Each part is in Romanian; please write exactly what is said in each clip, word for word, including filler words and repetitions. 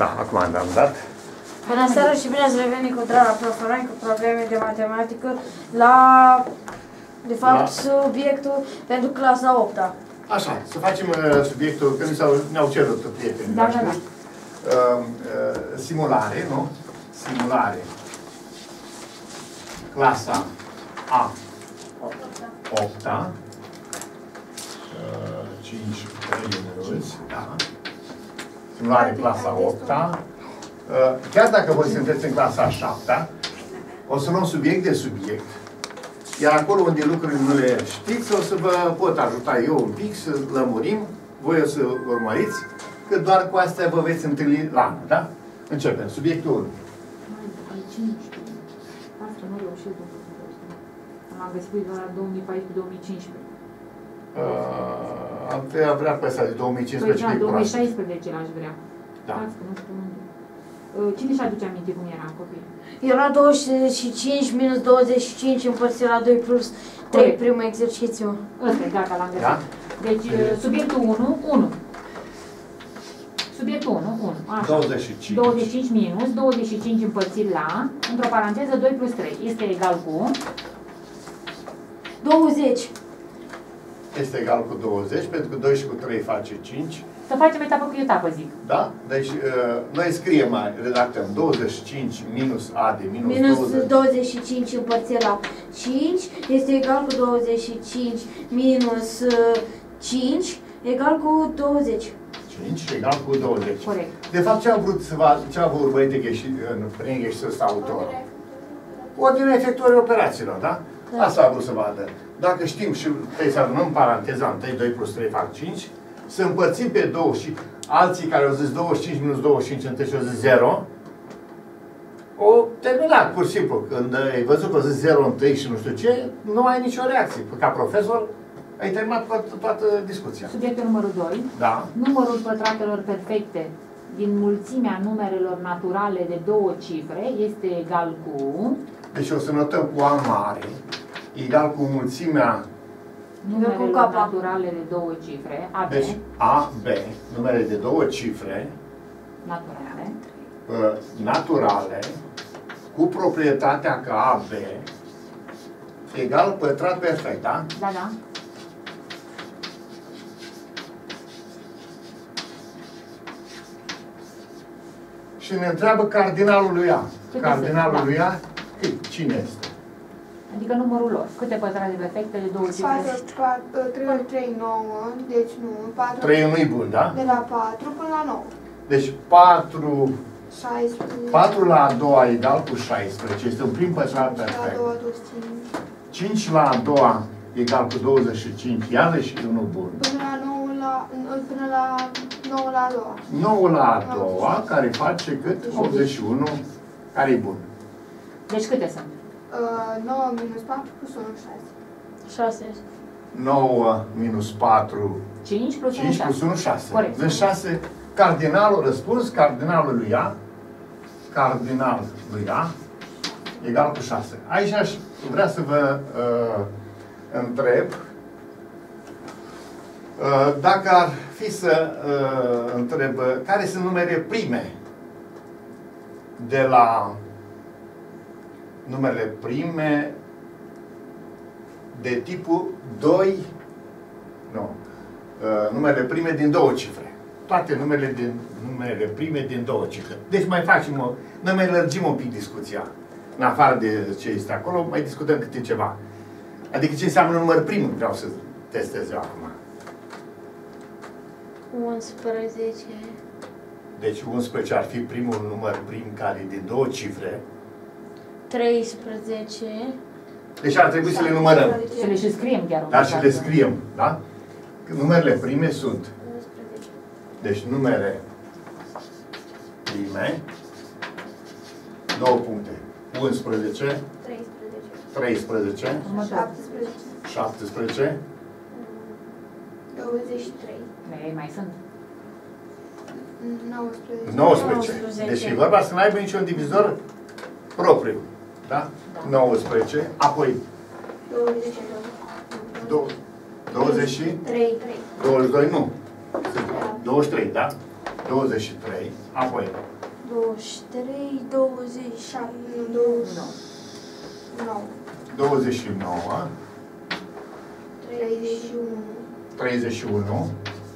Da, acum am dat. Bună seara și bine ați revenit cu Drana Proforani cu probleme de matematică la, de fapt, la... subiectul pentru clasa a opta. Așa, să facem uh, subiectul, că ne-au cerut prietenii. Da, da, da. Uh, uh, simulare, nu? Simulare. Clasa a opta. Uh, cinci minuți, da. Simulare clasa a opta. Uh, chiar dacă voi sunteți în clasa a șaptea, o să luăm subiect de subiect. Iar acolo unde lucrurile nu le știți, o să vă pot ajuta eu un pic să lămurim. Voi o să urmăriți, că doar cu astea vă veți întâlni la anul, da? Începem. Subiectul unu. Asta nu reușit. Am găsit la două mii paisprezece două mii cincisprezece. Am vrea pe asta de două mii cincisprezece. Păi, da, două mii șaisprezece l-aș vrea. Da. Cine și aduce aminte cum era în copii? Era douăzeci și cinci minus douăzeci și cinci împărțit la doi plus trei, primul exercițiu. Ăsta e, gata, l-am găsit. Da? Deci, subiectul unu, unu. Subiectul unu, unu. Așa. douăzeci și cinci. douăzeci și cinci minus douăzeci și cinci împărțit la, într-o paranteză, doi plus trei. Este egal cu? douăzeci. Este egal cu douăzeci, pentru că doi și cu trei face cinci. Să facem etapă cu etapă, zic. Da? Deci, uh, noi scriem, mai redactăm douăzeci și cinci minus a de minus, minus douăzeci. douăzeci și cinci împărțit la cinci este egal cu douăzeci și cinci minus cinci egal cu douăzeci. cinci egal cu douăzeci. Corect. De fapt, ce a vrut să vă, ce a vrut urmărit prin ieși ăsta autor? Ordinea efectuării operațiilor, da? Da? Asta a vrut să vadă. Dacă știm și trebuie să adunăm paranteza întâi, doi plus trei fac cinci, să împărțim pe două și alții care au zis douăzeci și cinci minus douăzeci și cinci întâi și au zis zero, o terminat, pur și simplu. Când ai văzut că au zis zero întâi și nu știu ce, nu ai nicio reacție. Ca profesor, ai terminat toată, toată discuția. Subiectul numărul doi. Da. Numărul pătratelor perfecte din mulțimea numerelor naturale de două cifre este egal cu... Deci o să notăm cu A mare, egal cu mulțimea numerelor naturale de două cifre, A B. Deci A, B, numere de două cifre naturale, uh, naturale cu proprietatea că A, B egal pătrat perfect, da? Da, da. Și ne întreabă cardinalul lui A. Câte Cardinalul sunt? lui A, cine este? Adică numărul lor. Câte pătrate perfecte de două cifre? trei ori trei, nouă, deci nu, patru. trei nu-i bun, da? De la patru până la nouă. Deci patru, șaisprezece. patru la a doua egal cu șaisprezece, este un prim pătrat La a perfect. doua, douăzeci și cinci. cinci la a doua egal cu douăzeci și cinci, iarăși unul bun. Până la nouă la, până la nouă la a doua. nouă la a doua, care face cât? optzeci și unu, care e bun. Deci câte sunt? Uh, nouă minus patru plus unu, șase. șase. nouă minus patru, cinci plus unu, cinci șase. plus unu, șase. Corect. Deci șase, cardinalul răspuns, cardinalul lui A, cardinal lui A, egal cu șase. Aici aș vrea să vă uh, întreb uh, dacă ar fi să uh, întreb uh, care sunt numere prime de la numele prime de tipul doi, nu, uh, numele prime din două cifre. Toate numele, din, numele prime din două cifre. Deci mai facem o, noi mai lărgim un pic discuția. În afară de ce este acolo, mai discutăm câte ceva. Adică ce înseamnă număr prim, vreau să testez eu acum. unsprezece. Deci unsprezece ar fi primul număr prim care e din două cifre. treisprezece. Deci ar trebui să le numărăm. Să le și scriem chiar. Dar și le scriem, da? Numerele prime sunt. Deci numere prime, două puncte, unsprezece, treisprezece, șaptesprezece. șaptesprezece, douăzeci și trei. Ei, mai sunt. nouăsprezece. nouăsprezece. Deci e vorba să nu aibă niciun divizor propriu. Da? Da. nouăsprezece, apoi douăzeci și doi. douăzeci și trei. douăzeci și doi, nu. douăzeci și trei, da? douăzeci și trei, apoi douăzeci și trei, douăzeci și șapte, șapte, douăzeci, nouă, douăzeci și nouă, treizeci și unu, treizeci și unu,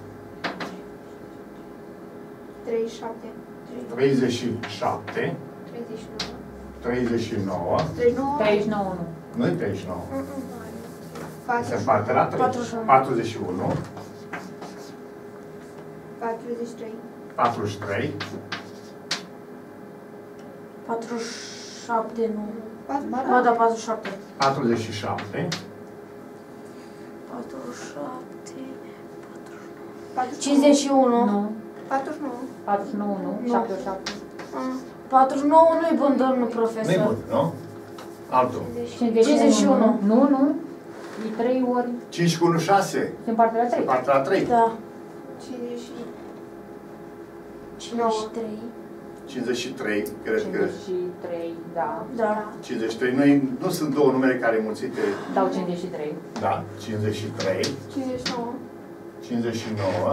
treizeci și șapte, treizeci și șapte, treizeci și nouă, treizeci și nouă, treizeci și nouă, treizeci și nouă nu. nu-i treizeci și nouă, se patruzeci, împarte la trei, patruzeci și unu. patruzeci și unu, patruzeci și trei, patruzeci și trei, patruzeci și șapte, nu. patruzeci, Ba da, patruzeci și șapte. patruzeci și șapte, patruzeci și șapte, patruzeci, cincizeci și unu. Nu. patruzeci și nouă, patruzeci și nouă nu. Nu. șaptezeci și șapte. patruzeci și nouă nu-i bun, domnul nu-i profesor. bun, nu? Altul. cincizeci și unu. Nu, nu. E trei ori. cinci cu unu, șase, Se împarte la se trei. împarte la trei, Da. cincizeci și cincizeci și trei. cincizeci și trei, cred că cincizeci și trei, da. Da. cincizeci și trei, noi nu sunt două numere care mulțite, Dau cincizeci și trei. da, cincizeci și trei, cincizeci și nouă, cincizeci și nouă,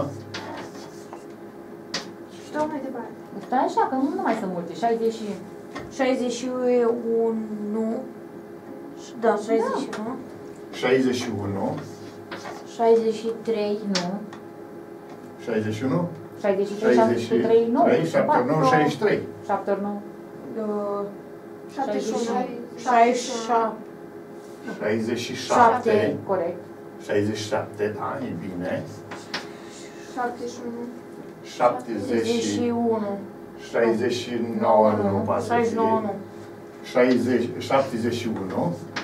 și dau mai departe. Stai așa, că nu mai sunt multe. șaizeci și... șaizeci și unu. Da, șaizeci și unu. șaizeci și unu, șaizeci și trei. Nu. șaizeci și unu, șaizeci și trei, șaizeci șaptezeci și trei, nu. trei, șapte, nouă, șaizeci și trei. șapte ori nouă. uh, șaptezeci și unu, șaizeci și șapte. șaizeci și șapte, Corect. șaizeci și șapte, da, e bine. șaptezeci și unu, șaptezeci șaizeci și și unu. șaizeci și nouă, nu poate șaizeci și nouă fi. nu. șaizeci, șaptezeci și unu,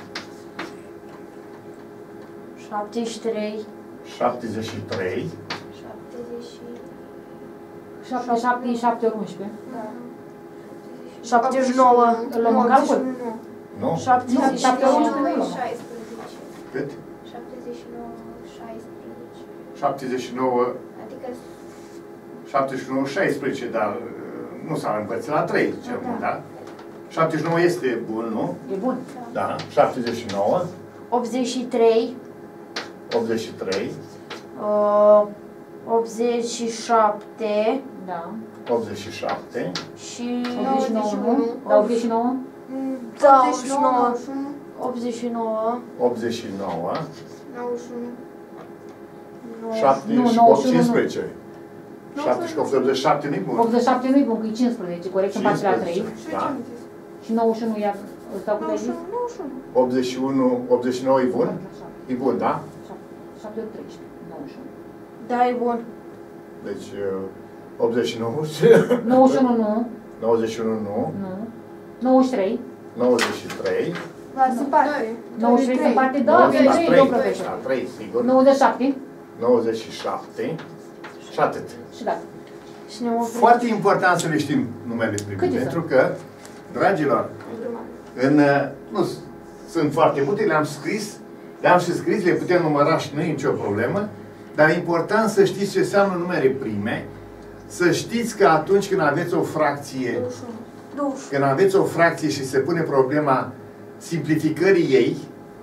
șaptezeci și trei. șaptezeci și trei, șaptezeci și șapte, șapte, șapte ori unsprezece. șaptezeci și nouă. Îl luăm în calcul? nu? șaptezeci și Șapte ori nouă. unsprezece. șaisprezece. Cât? șaptezeci și nouă, șaisprezece. șaptezeci și nouă, Adică șaptezeci și nouă, șaisprezece, dar uh, nu s-a împărțit la trei, cel mult, da? șaptezeci și nouă este bun, nu? E bun. Da, șaptezeci și nouă, optzeci și trei. optzeci și trei, uh, optzeci și șapte. Da. optzeci și șapte, Și optzeci și nouă, nouăzeci și nu? unu. Da, optzeci și nouă? da, optzeci și nouă, nouăzeci și unu, optzeci și nouă. optzeci și nouă, nouăzeci și unu, șaptezeci și opt, nouăzeci și unu. cincisprezece. șaptezeci și opt, optzeci și șapte nu-i bun. optzeci și șapte nu-i bun, că e cincisprezece, corect, în parte la trei. cincisprezece, și da? ce am zis? Și nouăzeci și unu iar ăsta cu nouăzeci și zis? unu, nouăzeci și unu. optzeci și unu, optzeci și nouă e bun? E bun, da? șapte ori treisprezece, nouăzeci și unu. Da, e bun. Deci uh, optzeci și nouă, nouăzeci și unu nu, nouăzeci și unu nu, nu. nouăzeci și trei. nouăzeci și trei, Va se parte. nouăzeci și trei se parte, da, nouăzeci avem la trei, trei, domnul profesor. la trei, sigur, nouăzeci și șapte nouăzeci și șapte și atât. și da. Și ne oprim. Foarte important să le știm numele prime, Câte pentru că, dragilor, în, uh, nu s- sunt foarte multe, le-am scris, le-am și scris, le putem număra și nu e nicio problemă, dar e important să știți ce înseamnă numere prime, să știți că atunci când aveți o fracție, douăzeci. când aveți o fracție și se pune problema simplificării ei,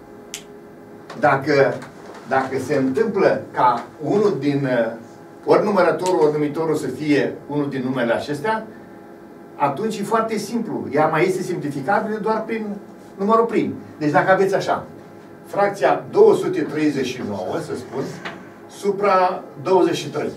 dacă, dacă se întâmplă ca unul din, uh, ori numărătorul, ori numitorul să fie unul din numele acestea, atunci e foarte simplu. Ea mai este simplificabilă doar prin numărul prim. Deci dacă aveți așa, fracția două sute treizeci și nouă, să spun, supra douăzeci și trei.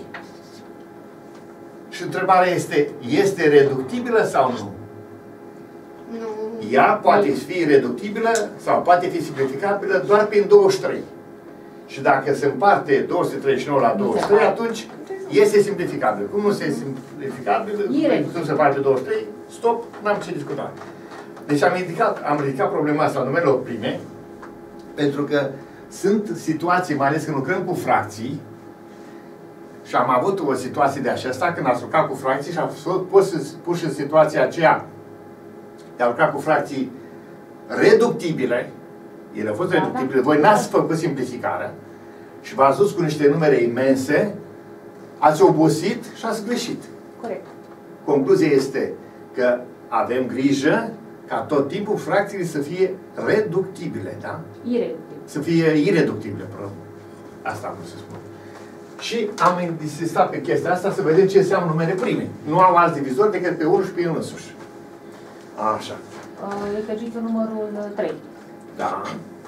Și întrebarea este, este reductibilă sau nu? Nu. Ea poate fi reductibilă sau poate fi simplificabilă doar prin douăzeci și trei. Și dacă se împarte două sute treizeci și nouă la douăzeci și trei, atunci este simplificabil. Cum nu este simplificabil, cum se face douăzeci și trei, stop, n-am ce discuta. Deci am ridicat, am ridicat problema asta numelor prime, pentru că sunt situații, mai ales când lucrăm cu fracții, și am avut o situație de aceasta, când ați lucrat cu fracții și am fost pus în situația aceea de a lucra cu fracții reductibile, ele au fost reductibile, voi n-ați făcut simplificarea și v-ați dus cu niște numere imense, ați obosit și ați greșit. Corect. Concluzia este că avem grijă ca tot timpul fracțiile să fie reductibile, da? Ireductibil. Să fie ireductibile, pardon. Asta am vrut să spun. Și am insistat pe chestia asta să vedem ce înseamnă numere prime. Nu au alți divizori decât pe unul și pe el însuși. Așa. Exercițiul numărul trei. Da.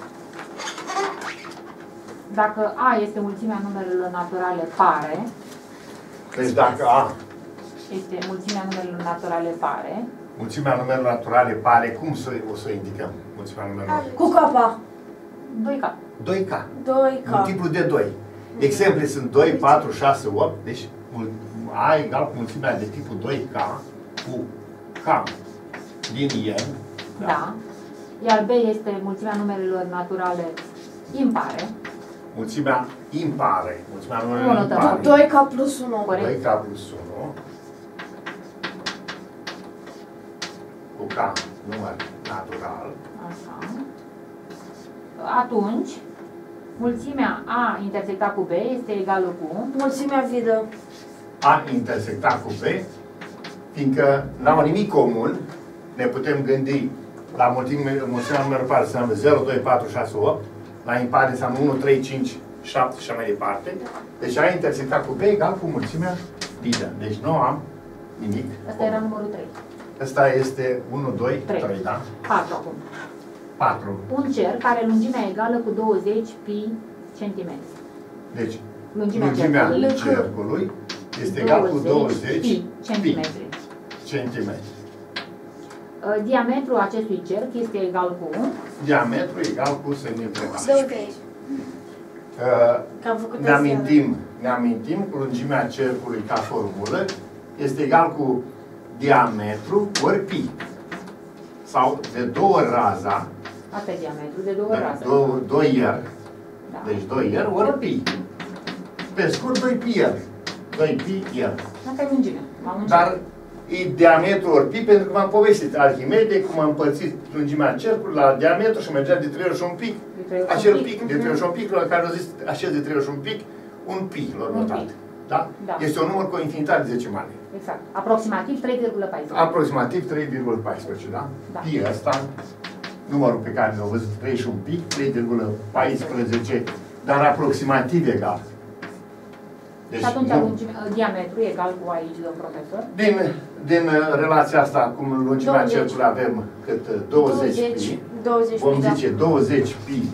Dacă A este mulțimea numerelor naturale pare, Deci dacă A, este mulțimea numerelor naturale pare, mulțimea numerelor naturale pare, cum să, o să indicăm mulțimea numerelor? Cu capa. doi K. doi K. doi K. Multiplu de doi. Exemple sunt doi, patru, șase, opt. Deci A egal cu mulțimea de tipul doi K cu K din N. Da. da. Iar B este mulțimea numerelor naturale impare. Mulțimea impare. Mulțimea numerelor Unu, impare. doi K plus unu. Corect. doi K plus unu. Cu K număr natural. Așa. Atunci, mulțimea A intersectat cu B este egală cu Mulțimea vidă. A intersectat cu B, fiindcă n-au nimic comun, ne putem gândi la mulțimea numerelor pare înseamnă zero, doi, patru, șase, opt, la impare înseamnă unu, trei, cinci, șapte și așa mai departe. Deci A intersectat cu B egal cu mulțimea vidă. Deci nu am nimic. Asta era numărul trei. Asta este unu, doi, trei. trei, da? patru acum. patru. Un cer care lungimea egală cu douăzeci pi centimetri. Deci, Lungimea, lungimea cercului cercului este egal cu douăzeci pi centimetri. centimetri. Diametrul acestui cerc este egal cu Diametru egal cu semnul întrebare. douăzeci. Că am făcut Ne amintim, ne amintim că lungimea cercului ca formulă este egal cu diametru ori pi. Sau de două ori raza, asta e diametru de două de raze. două, doi ieri. Da. Deci doi ieri ori pi. Pe scurt, doi pi ieri. doi pi ieri. Asta e lungimea. M-am Dar e diametru ori pi, pentru că v-am povestit. Arhimede, cum am împărțit lungimea cercului la diametru și mergea de trei ori și un pic. Acel pic, de trei ori și un pic, la care au zis, așa de trei ori și un pic, un pi, l-au notat. Da? Da. Este un număr cu o infinitate de decimale. Exact. Aproximativ trei virgulă paisprezece. Aproximativ trei virgulă paisprezece, da? Da. Pi ăsta, numărul pe care l-au văzut, trei și un pic, trei virgulă paisprezece, dar aproximativ egal. Deci, Și atunci nu- lungimea, diametru egal cu aici, domn profesor. Din, din uh, relația asta, cum lungimea douăzeci. cercului avem cât uh, douăzeci pi, douăzeci vom da. zice douăzeci pi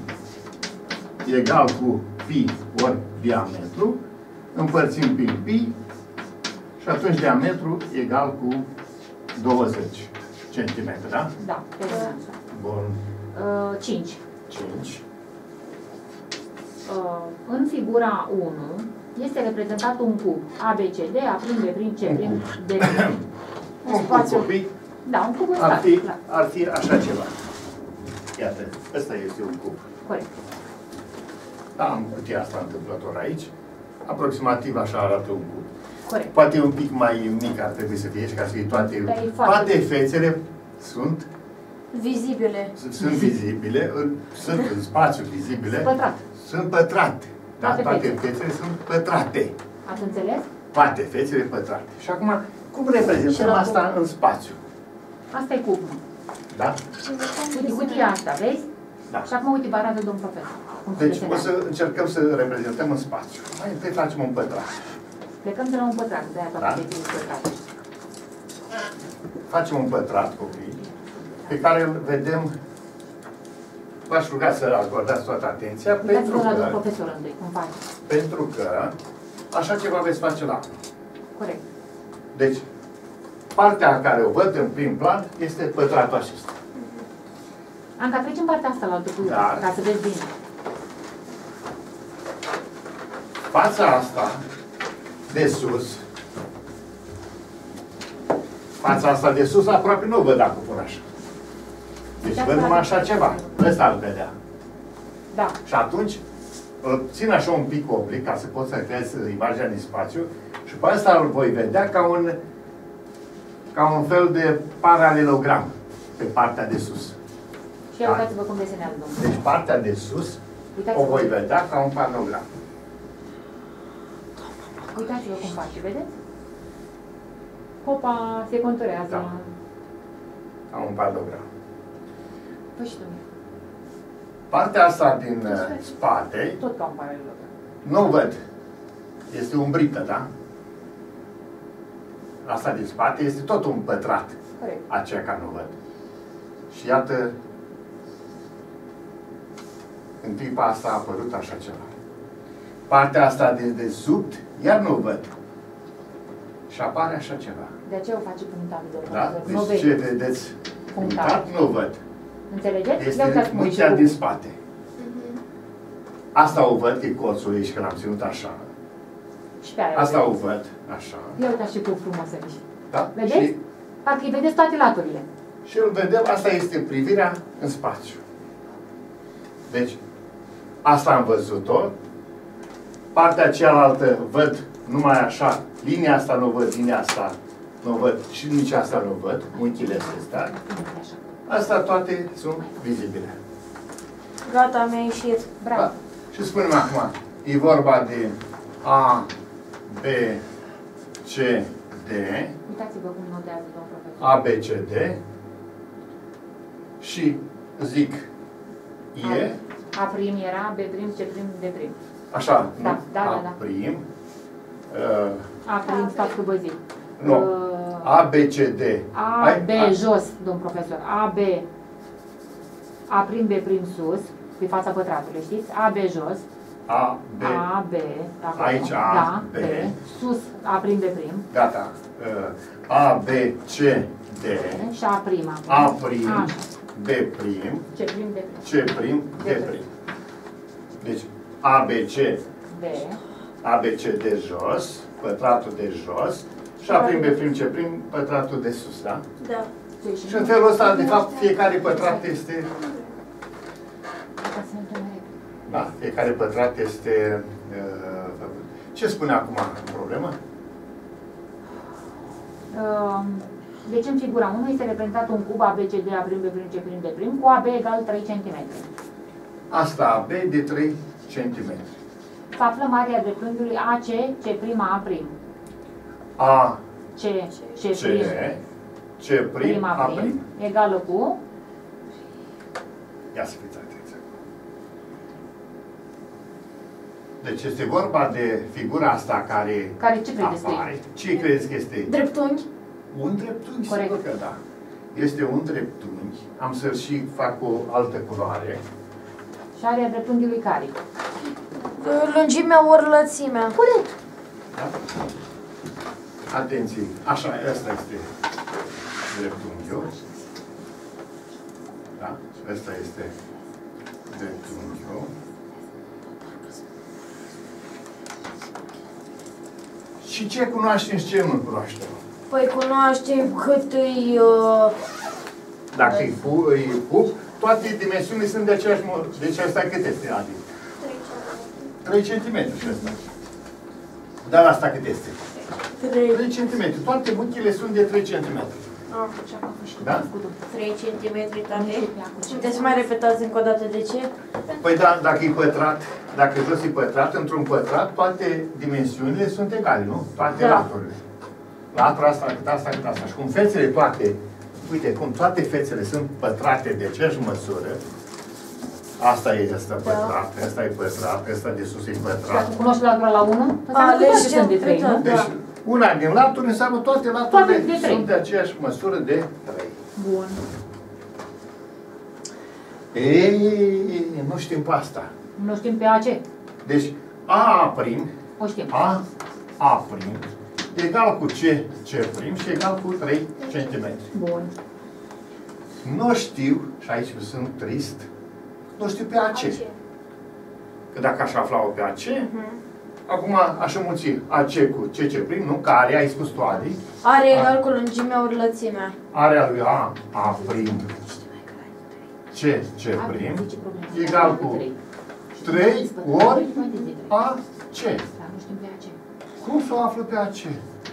egal cu pi ori diametru, împărțim prin pi și atunci diametru egal cu douăzeci centimetri, da? Da, pe așa. Bun. Uh, cinci. cinci. Uh, în figura unu este reprezentat un cub A, B, C, D, A', B', C, Un D', cub. D'. Un cub spațiu. copii, Da, un cub în ar fi, spațiu, clar. ar fi așa ceva. Iată, ăsta este un cub. Corect. Da, am cutia asta întâmplător aici. Aproximativ așa arată un cub. Corect. Poate un pic mai mic ar trebui să fie și ca să fie toate, Dar e foarte toate fețele sunt, Vizibile. sunt vizibile, în, sunt în spațiu vizibile, Pătrat. sunt pătrate. Da, Toate toate fețele. fețele sunt pătrate. Ați înțeles? Toate fețele pătrate. Și acum, cum reprezentăm Și la asta în spațiu? Asta e cubul. Da? Uite, cutia asta, vezi? Da. Și acum uite barada domn profesor. Cum se Deci o desenează. să încercăm să reprezentăm în spațiu. Mai întâi facem un pătrat. Plecăm de la un pătrat, de-aia Da. toate fețele pătrate. Facem un pătrat, copii, pe care îl vedem. V-aș ruga să acordați toată atenția, pentru Uitați-vă la domn că, profesor întâi, cum face. pentru că așa ceva veți face la anul. Corect. Deci, partea care o văd în prim plan este pătratul acesta. Anca, treci în partea asta la altă cu Da. ca să vezi bine. Fața asta de sus, fața asta de sus aproape nu o văd dacă pun așa. Deci Uitați văd la numai altă așa ceva. Ăsta îl vedea. Da. Și atunci îl țin așa un pic oblic ca să pot să creez imaginea din spațiu și pe asta îl voi vedea ca un, ca un fel de paralelogram pe partea de sus. Și ia uitați-vă cum desenează domnul. Deci partea de sus o Uitați-vă, voi vedea ca un paralelogram. uitați-vă cum face, vedeți? Hopa, se conturează. Da. Ca un paralelogram. Păi și domnule, Partea asta din uh, spate tot ca un paralelogram. nu văd. este umbrită, da? Asta din spate este tot un pătrat. Corect. Aceea ca nu văd. Și iată, în clipa asta a apărut așa ceva. Partea asta de desubt, iar nu văd. Și apare așa ceva. De aceea o face punctat de Da? Nu Deci ce vedeți punctat, nu văd. Înțelegeți? Este munchea din spate. Mhm. Asta o văd, că e colțul aici, că l-am ținut așa. Și pe aia Asta o o văd, așa. Ia uitați ce cum frumos aici. Da? Vedeți? Și, Parcă îi vedeți toate laturile. și îl vedem, asta este privirea în spațiu. Deci, asta am văzut-o. Partea cealaltă văd numai așa. Linia asta nu văd, linia asta nu văd și nici asta nu văd. Unchile astea. Asta toate sunt vizibile. Gata, mi-a ieșit. Bravo. Da? Și spunem acum, e vorba de A, B, C, D, Uitați-vă cum notează, domn profesor. A, B, C, D și zic E, A prim era, B prim, C prim, D prim. așa, Da, nu? da, A da, da. prim, uh, A prim, stați că vă zic. nu, Uh, A, B, C, D. A, Hai? B, A- jos, domn profesor. A, B, A prim, B prim sus, pe fața pătratului, știți? A, B jos, A, B, A, B, acolo, Aici A, da, B. sus, A prim, B prim, gata, uh, A, B, C, D, și A prim acum. A prim, Așa. B prim, C prim, D prim. C prim, D prim. Deci A, B, C, B, A, B, C de jos, pătratul de jos și A prim, B prim, C prim, pătratul de sus, da? Da. Și în felul ăsta, de fapt, fiecare pătrat este, Ca să intre mai repede. da, fiecare pătrat este uh, făcut. Ce spune acum problema? Uh, Deci în figura unu este reprezentat un cub A B C D A prim, B prim, C prim, D prim cu A B egal trei centimetri. Asta A B de trei centimetri. Să aflăm area dreptunghiului A C, C prim, A prim. A, C, C C, prim, C prim, A prim. egală cu Ia să fiți atenți. Deci este vorba de figura asta care, care ce credeți că apare. e? Ce credeți că este? Dreptunghi. Un dreptunghi, Corect. sigur că da. Este un dreptunghi. Am să și fac o altă culoare. Și area dreptunghiului care? Lungimea ori lățimea. Corect. Da? Atenție. Așa, ăsta este dreptunghiul. Da? Ăsta este dreptunghiul. Și ce cunoaștem și ce nu cunoaștem? Păi cunoaștem cât îi... Uh, Dacă îi pu, îi pup, toate dimensiunile sunt de aceeași mod. Deci asta cât este, Adi? trei centimetri și ăsta. Dar asta cât este? trei. trei centimetri. Toate buchile sunt de trei centimetri. Ah, Da? trei centimetri, tate. Puteți să mai repetați încă o dată de ce? Păi da, dacă e pătrat, dacă jos e pătrat, într-un pătrat, toate dimensiunile sunt egale, nu? Toate Da. laturile. Latura asta, cât asta, cât asta. Și cum fețele toate, uite, cum toate fețele sunt pătrate de aceeași măsură, asta e ăsta pătrat, ăsta e pătrat, ăsta de sus e pătrat. Dacă cunoști latura la unu, înseamnă că Alege toate sunt de trei, da. nu? Deci, una din laturi înseamnă toate Toate laturile de trei. sunt de aceeași măsură de trei. Bun. Ei, nu știm pe asta. Nu știm pe A C. Deci, A prim, O știm. A, A prim, egal cu C, C prim și egal cu trei centimetri. Bun. Nu știu, și aici sunt trist, nu știu pe A C. Că dacă aș afla-o pe A C, acum aș înmulți A C cu C C prim, nu? Care ai spus tu, Adi? Are egal cu lungimea ori lățimea. Area lui A, A prim, C, C prim, egal cu trei ori A C. Da, nu știm pe A C. Cum să o aflu pe A C?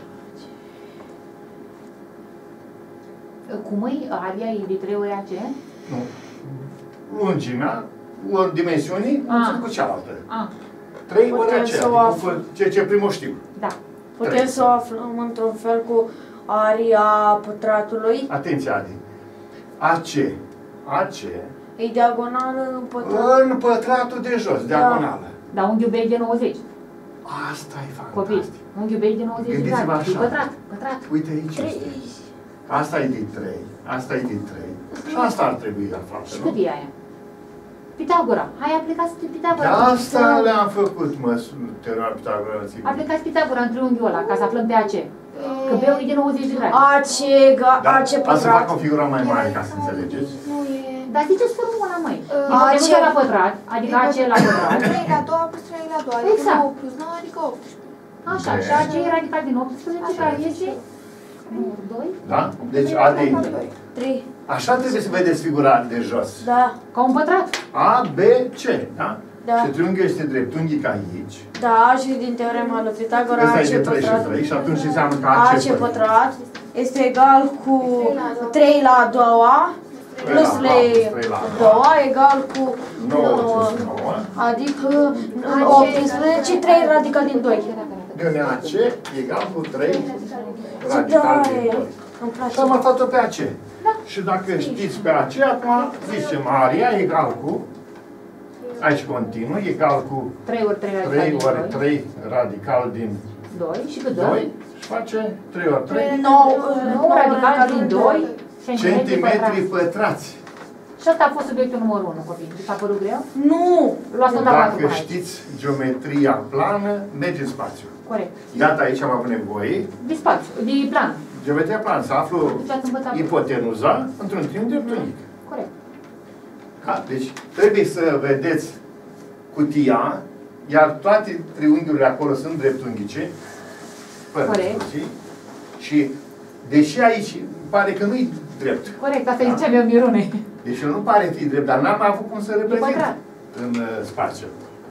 Cum e? Area e de trei ori A C? Nu. Lungimea, ori dimensiunii, A. cu cealaltă. A, trei ori Putem A C, să o adică aflăm. cu C C prim o știu. da. Putem Trei. să o aflăm într-un fel cu aria pătratului. Atenție, Adi. A C. A C E diagonală în pătrat. în pătratul de jos, diagonală. Dar unghiul B e de nouăzeci. Asta e Copii, fantastic. unghiul B e de nouăzeci de Gândiți-vă grade. E așa. pătrat, pătrat. Uite aici este. Asta e de trei, asta e de trei. Și asta ar trebui la față, Și nu? cât e aia? Pitagora. Hai, aplicați Pitagora. De asta le-am făcut, mă, teoria Pitagora. Aplicați Pitagora în triunghiul ăla, ca să aflăm pe A C. Că B-ul e de nouăzeci de grade. A C, ga- Da, A C asta să pătrat. fac o figură mai mare ca să înțelegeți. Nu e... Dar ziceți formula, măi. A C. Ipotenuza la pătrat, adică A C la pătrat. trei la doi plus trei la doi, adică Exact. nouă plus nouă, adică optsprezece. Așa, și A C e radical din optsprezece, care este numărul doi. Da? Deci A de... trei. Așa trebuie să vedeți figura de jos. Da, Ca un pătrat. A, B, C, da? Da. Și triunghiul este dreptunghic aici. da, și din teorema lui Pitagora Ăsta A e de C trei și pătrat. trei și atunci înseamnă că A A C C pătrat este egal cu trei la a doua plus la trei trei la a doua egal cu nouă nouă, plus nouă. adică optsprezece, trei radical din doi. De unde A C egal cu trei radical Da, din e. doi. Îmi place. Și am aflat-o pe A C. Și dacă știți pe A C, acum zicem aria egal cu, aici continuu, egal cu trei ori trei radical trei din ori doi. trei radical din doi. Și cât dă? doi și face trei ori trei nouă nouă radical din doi. centimetri pătrați. Și asta a fost subiectul numărul unu, copii. Vi s-a părut greu? Nu! Luați nota patru Dacă până aici. știți geometria plană, merge în spațiu. Corect. Iată aici am avut nevoie. De spațiu, de plan. Geometria plană, să aflu Deci ați învățat. ipotenuza într-un triunghi dreptunghic. Corect. Da? Deci trebuie să vedeți cutia, iar toate triunghiurile acolo sunt dreptunghice, fără Corect. discuții. Și deși aici pare că nu-i drept. Corect, asta Da? ziceam eu Mirune. Deci nu pare fi drept, dar n-am avut cum să reprezint pătrat. în uh, spațiu.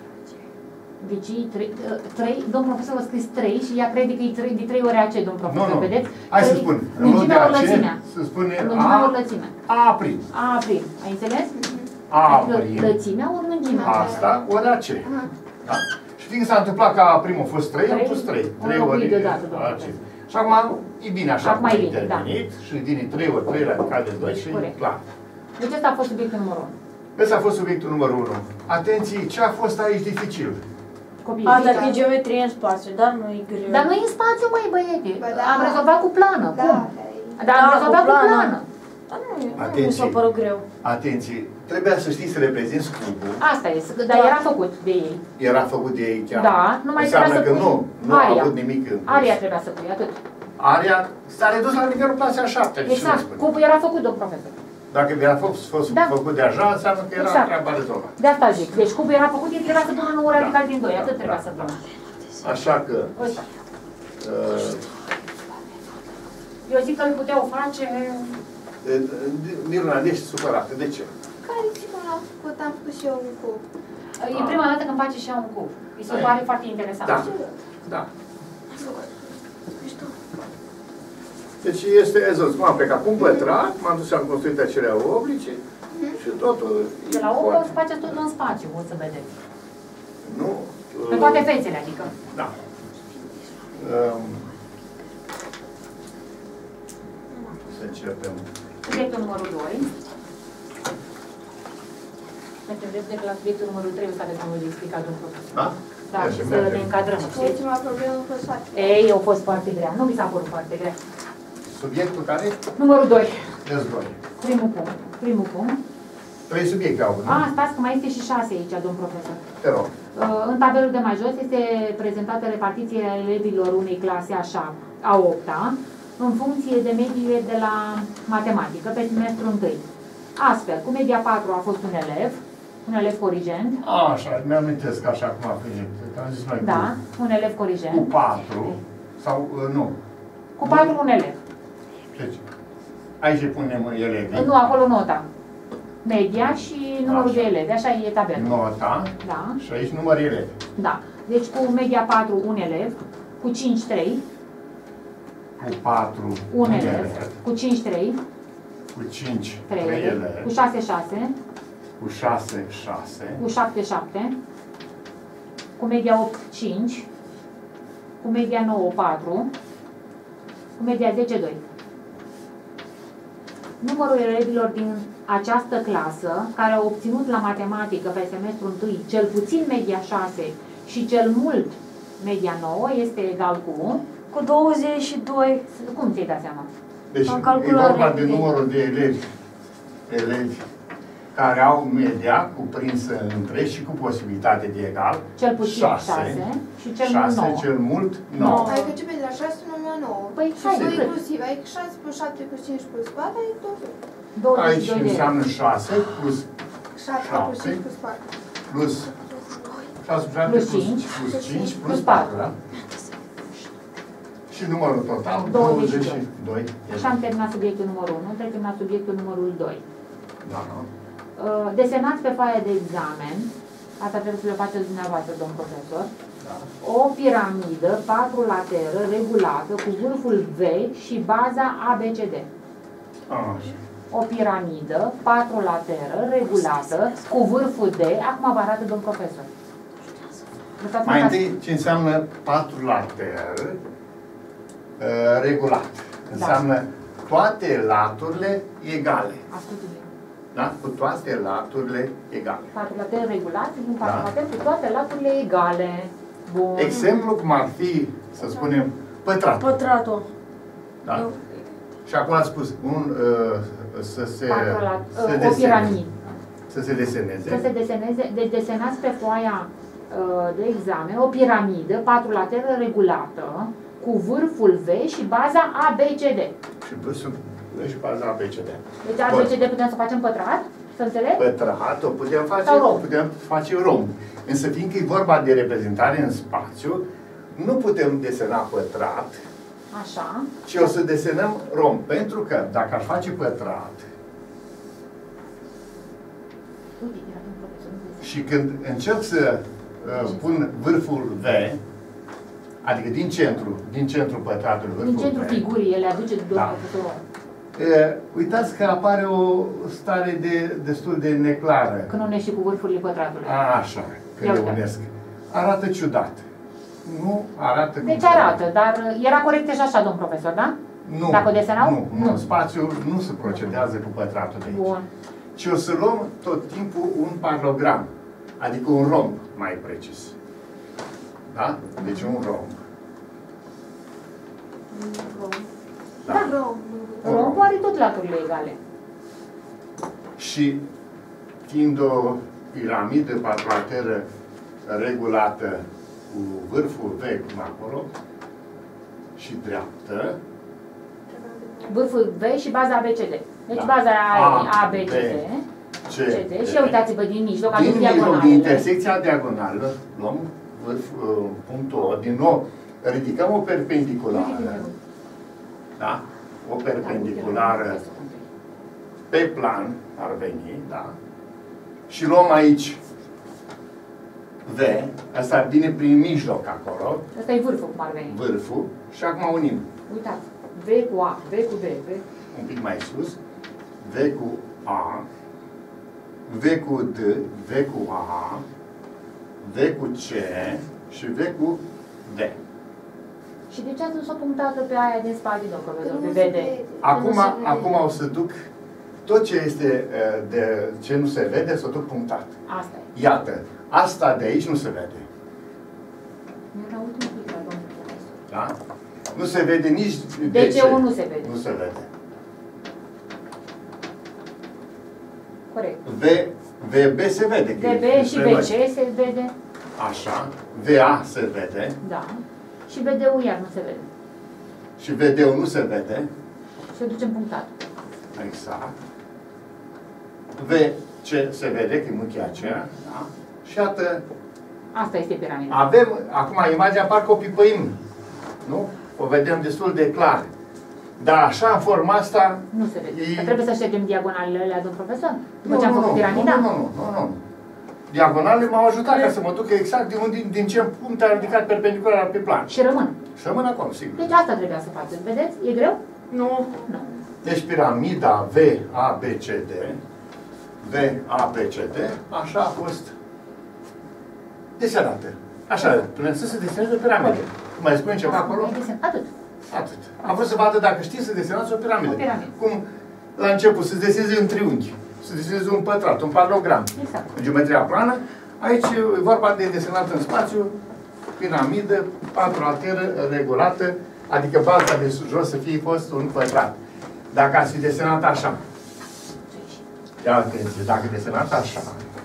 Deci trei, domnul profesor a scris trei și ea crede că e trei de trei ori A C, domnul Nu, profesor, nu. vedeți? Hai să Trei- spun. În loc de Lungimea ori A C, lățimea. se spune Lungimea ori A, lățimea. A prim. A prim. Ai înțeles? A Adică prim. lățimea ori lungimea. Asta ori A C. Da? Și fiindcă s-a întâmplat că A prim a fost trei, am Trei, pus trei. o trei înlocui ori deodată, domnule A C. profesor. Și acum e bine așa Acum cum e a bine, da. intervenit și din trei ori trei radical de doi și Corect. e clar. Deci ăsta a fost subiectul numărul unu. Ăsta a fost subiectul numărul unu. Atenție, ce a fost aici dificil? Copii, A, zici, dacă e geometrie în spațiu, dar nu e greu. dar nu e în spațiu, măi, băiete. Ba da. Am rezolvat cu plană. Da, Cum? dar Dar am Da, cu rezolvat cu plană. plană. Dar nu, nu mi Atenție. s-a părut greu. Atenție, trebuia să știți să reprezinți cubul. Asta e, dar Da. era făcut de ei. Era făcut de ei chiar. Da, nu mai Înseamnă trebuia să că pui nu, nu a aria. avut nimic în plus. Aria trebuia să pui, atât. Aria s-a redus la nivelul clasei a șaptea. ce Exact, vă spun. cupul era făcut, domn profesor. Dacă mi-a fost, fost Da. făcut deja, înseamnă că era Exact. treaba rezolvată. De asta zic. Deci cupul era făcut, el era să pună nouă radical din doi, atât trebuia să pună. Așa că, Ăsta. uh, Eu zic că îl puteau face... uh, Miruna, nu ești supărată. De ce? care ținut l-am făcut, am făcut și eu un cub. E prima dată când face și ea un cup. Mi se pare foarte interesant. Da. Da. Deci este, ezos, m-am plecat cu un pătrat, m-am dus și am construit acele oblice și totul... De la e opt o foarte- să faceți totul în spațiu, o să vedeți. Nu? Pe uh, toate fețele, adică. Da. Um, să începem. Subiectul numărul doi. Mergem drept de la subiectul numărul trei, o să aveți mult de explicat, domnul profesor. Da? Da, Mergem, și să mergem. ne încadrăm, știți? Ultima problemă a fost foarte. Ei, au fost foarte grea. Nu mi s-a părut foarte grea. Subiectul care? Numărul doi. Dezvoi. Primul punct. Primul punct. Trei subiecte au, nu? A, stați că mai este și șase aici, domn profesor. Te rog. Uh, În tabelul de mai jos este prezentată repartiția elevilor unei clase a, șap- a opta în funcție de mediile de la matematică pe semestrul întâi. Astfel, cu media patru a fost un elev, un elev corigent, A, așa, mi-am amintesc așa cum a venit. Că am zis noi da, cu, un elev cu corigent, patru sau uh, nu. cu patru un elev. Deci, aici punem elevii. Nu, acolo nota. Media și numărul Așa. de elevi, așa e tabelul. Nota Da, și aici număr elevi. da. Deci cu media patru un elev, cu cinci trei, Cu patru un elev, cu cinci trei, cu cinci trei trei elevi, elevi, cu șase șase, cu șase șase, cu șapte șapte, cu media opt cinci, cu media nouă patru, cu media zece doi. Numărul elevilor din această clasă care au obținut la matematică pe semestrul întâi cel puțin media șase și cel mult Media nouă este egal cu... Cu douăzeci și doi. Cum ți-ai dat seama? Deci Am e calculat vorba de repede. numărul de elevi, elevi care au media cuprinsă între și cu posibilitate de egal. Cel puțin șase și cel mult șase, nouă. cel mult nouă. Adică începe de la șase până la nouă. Păi, hai, doi cât? inclusiv, adică șase plus șapte plus cinci plus patru, adică douăzeci. douăzeci Aici și doi de înseamnă șase plus șapte plus șapte cinci plus patru. plus șase plus șapte Plus plus cinci. plus cinci plus Plus patru, patru. da? Și numărul total, douăzeci douăzeci și și doi. Așa am terminat subiectul numărul unu, trecem la subiectul numărul doi. Da, da. Uh, Desenați pe foaia de examen, asta trebuie să le faceți dumneavoastră, domn profesor, Da. o piramidă patrulateră regulată cu vârful V și baza A B C D. Așa. O piramidă patrulateră regulată cu vârful D, acum vă arată domn profesor. Lăsați-mă Mai ca- întâi, ce înseamnă patrulater uh, regulat? Înseamnă toate laturile egale. Ascultă-mă. Da? Cu toate laturile egale. Patrulater regulat, un Da. patrulater cu toate laturile egale. Bun. Exemplu cum ar fi, să spunem, pătrat. Pătratul. Da? Eu- Și acum a spus un, uh, să se, Patrolat, să uh, o deseneze. piramidă. Să se deseneze. Să se deseneze, deci desenați pe foaia uh, de examen o piramidă patrulateră regulată cu vârful V și baza A B C D. Și vârful și baza A B C D. Deci A B C D putem să facem pătrat? Să înțeleg? Pătrat, o putem face, Sau romb. putem face romb. Însă fiindcă e vorba de reprezentare în spațiu, nu putem desena pătrat, Așa. ci o să desenăm romb. Pentru că dacă ar face pătrat Uite, era un profesor, nu vezi. și când încerc să uh, pun vârful V, adică din centru, din centru pătratului, vârful Din centrul V, figurii, ele aduce domnul Da. profesor. e, uitați că apare o stare de, destul de neclară. Când unești și cu vârfurile pătratului. A, așa, când Ia le uite. unesc. Arată ciudat. Nu arată cum Deci trebuie. arată, dar era corect și așa, domn profesor, da? Nu, Dacă o desenau? Nu, nu, Nu. în spațiu nu se procedează cu pătratul de aici. Bun. Ci o să luăm tot timpul un paralogram, adică un romb, mai precis. Da? Deci un romb. Da. Rom. Un romb. Rombul are tot laturile egale. Și fiind o piramidă patrulateră regulată cu vârful V, cum acolo, și dreaptă, Vârful V și baza A B C D. Deci Da. baza A, A, A B C B, D. C, C D. D. Și uitați-vă din mijloc, Din aduc mijloc, din diagonalele. intersecția diagonală, luăm vârf, uh, punctul O, din nou, ridicăm o perpendiculară, da? O perpendiculară pe plan, ar veni, da? Și luăm aici V, asta vine prin mijloc acolo, Asta e vârful, cum ar veni. vârful, și acum unim Uitați. V cu A, V cu B, V. un pic mai sus, V cu A, V cu D, V cu A, V cu C și V cu D. Și de ce ați dus o punctată pe aia din spate, domn profesor, Că pe nu se V D? vede. Acum, Nu se vede. acum o să duc tot ce este uh, de ce nu se vede, să o duc punctat. Asta e. Iată, asta de aici nu se vede. Era ultimul pic la domnul profesor. Da? Nu se vede nici D C ul nu se vede. Nu se vede. Corect. V, VB se vede. că D B e și despre B C noi. se vede. Așa. V A se vede. Da. Și V D-ul iar nu se vede. Și V D-ul nu se vede. Și o ducem punctat. Exact. V C se vede, că e muchia aceea. Da? Și iată, Asta este piramida. avem, acum imaginea parcă o pipăim. Nu? O vedem destul de clar. Dar așa, în forma asta... Nu se vede. E- Dar trebuie să ștergem diagonalele alea, domn profesor? După Nu, ce am nu, făcut nu, piramida? nu, nu, nu, nu, nu. Diagonalele m-au ajutat ca să mă duc exact din, unde, din ce punct a ridicat perpendicular pe plan. Și rămân. Și rămân acolo, sigur. Deci asta trebuia să faceți. Vedeți? E greu? Nu. Nu. Deci piramida V A B C D, V A B C D, așa a fost desenată. Așa, până să se deseneze o piramidă. Mai spune ceva acolo? Mai desen- Atât. Atât. Am vrut să vadă dacă știți să desenați o piramidă. O piramidă. Cum la început să deseneze un triunghi, să deseneze un pătrat, un paralogram. Exact. În geometria plană, aici e vorba de desenat în spațiu piramidă patrulateră regulată, adică baza de jos să fie fost un pătrat. Dacă ați fi desenat așa, ia atenție, dacă desenat așa,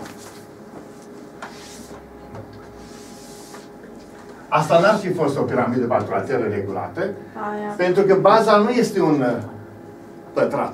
asta n-ar fi fost o piramidă patrulateră regulată, Aia. pentru că baza nu este un pătrat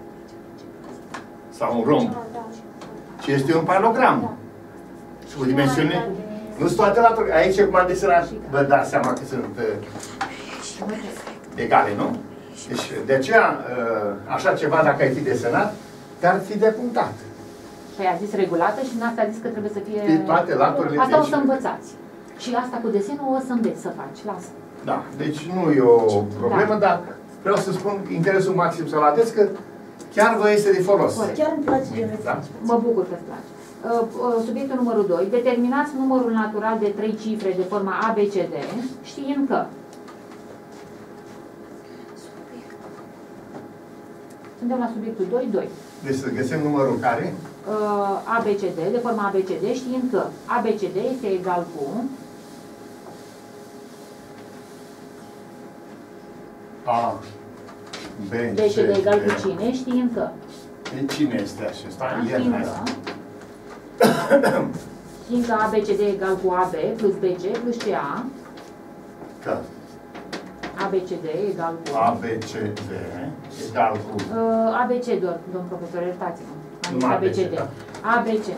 sau un romb, ci este un paralogram. Și cu dimensiune. Nu sunt toate laturile. Aici, cum am desenat, vă dați seama că sunt uh, egale, nu? Deci, de aceea, uh, așa ceva, dacă ai fi desenat, te-ar fi depunctat. Păi a zis regulată și în asta a zis că trebuie să fie... Pe toate laturile. Asta o deci, să învățați. Și asta cu desenul o să înveți să faci. Lasă. Da, deci nu e o problemă, da. Dar vreau să spun interesul maxim să-l aveți, că chiar vă este de folos. Chiar îmi place geometria. Da. Mă bucur că-ți place. Subiectul numărul doi. Determinați numărul natural de trei cifre de forma A, B, C, D, știind că suntem la subiectul doi, doi. Deci să găsim numărul care? A, B, C, D, de forma A, B, C, D, știind că A, B, C, D este egal cu A, B, B, C, D egal cu D. cine, știind că E cine este acesta? El, știind hai că să- știind că A, B, C, D egal cu A, B plus B, C plus C, A, Că A, B, C, D egal cu A, B, C, D egal cu Uh, A B C, doar, domn profesor, iertați-mă. Am zis Numai A B C, D. da. A B C.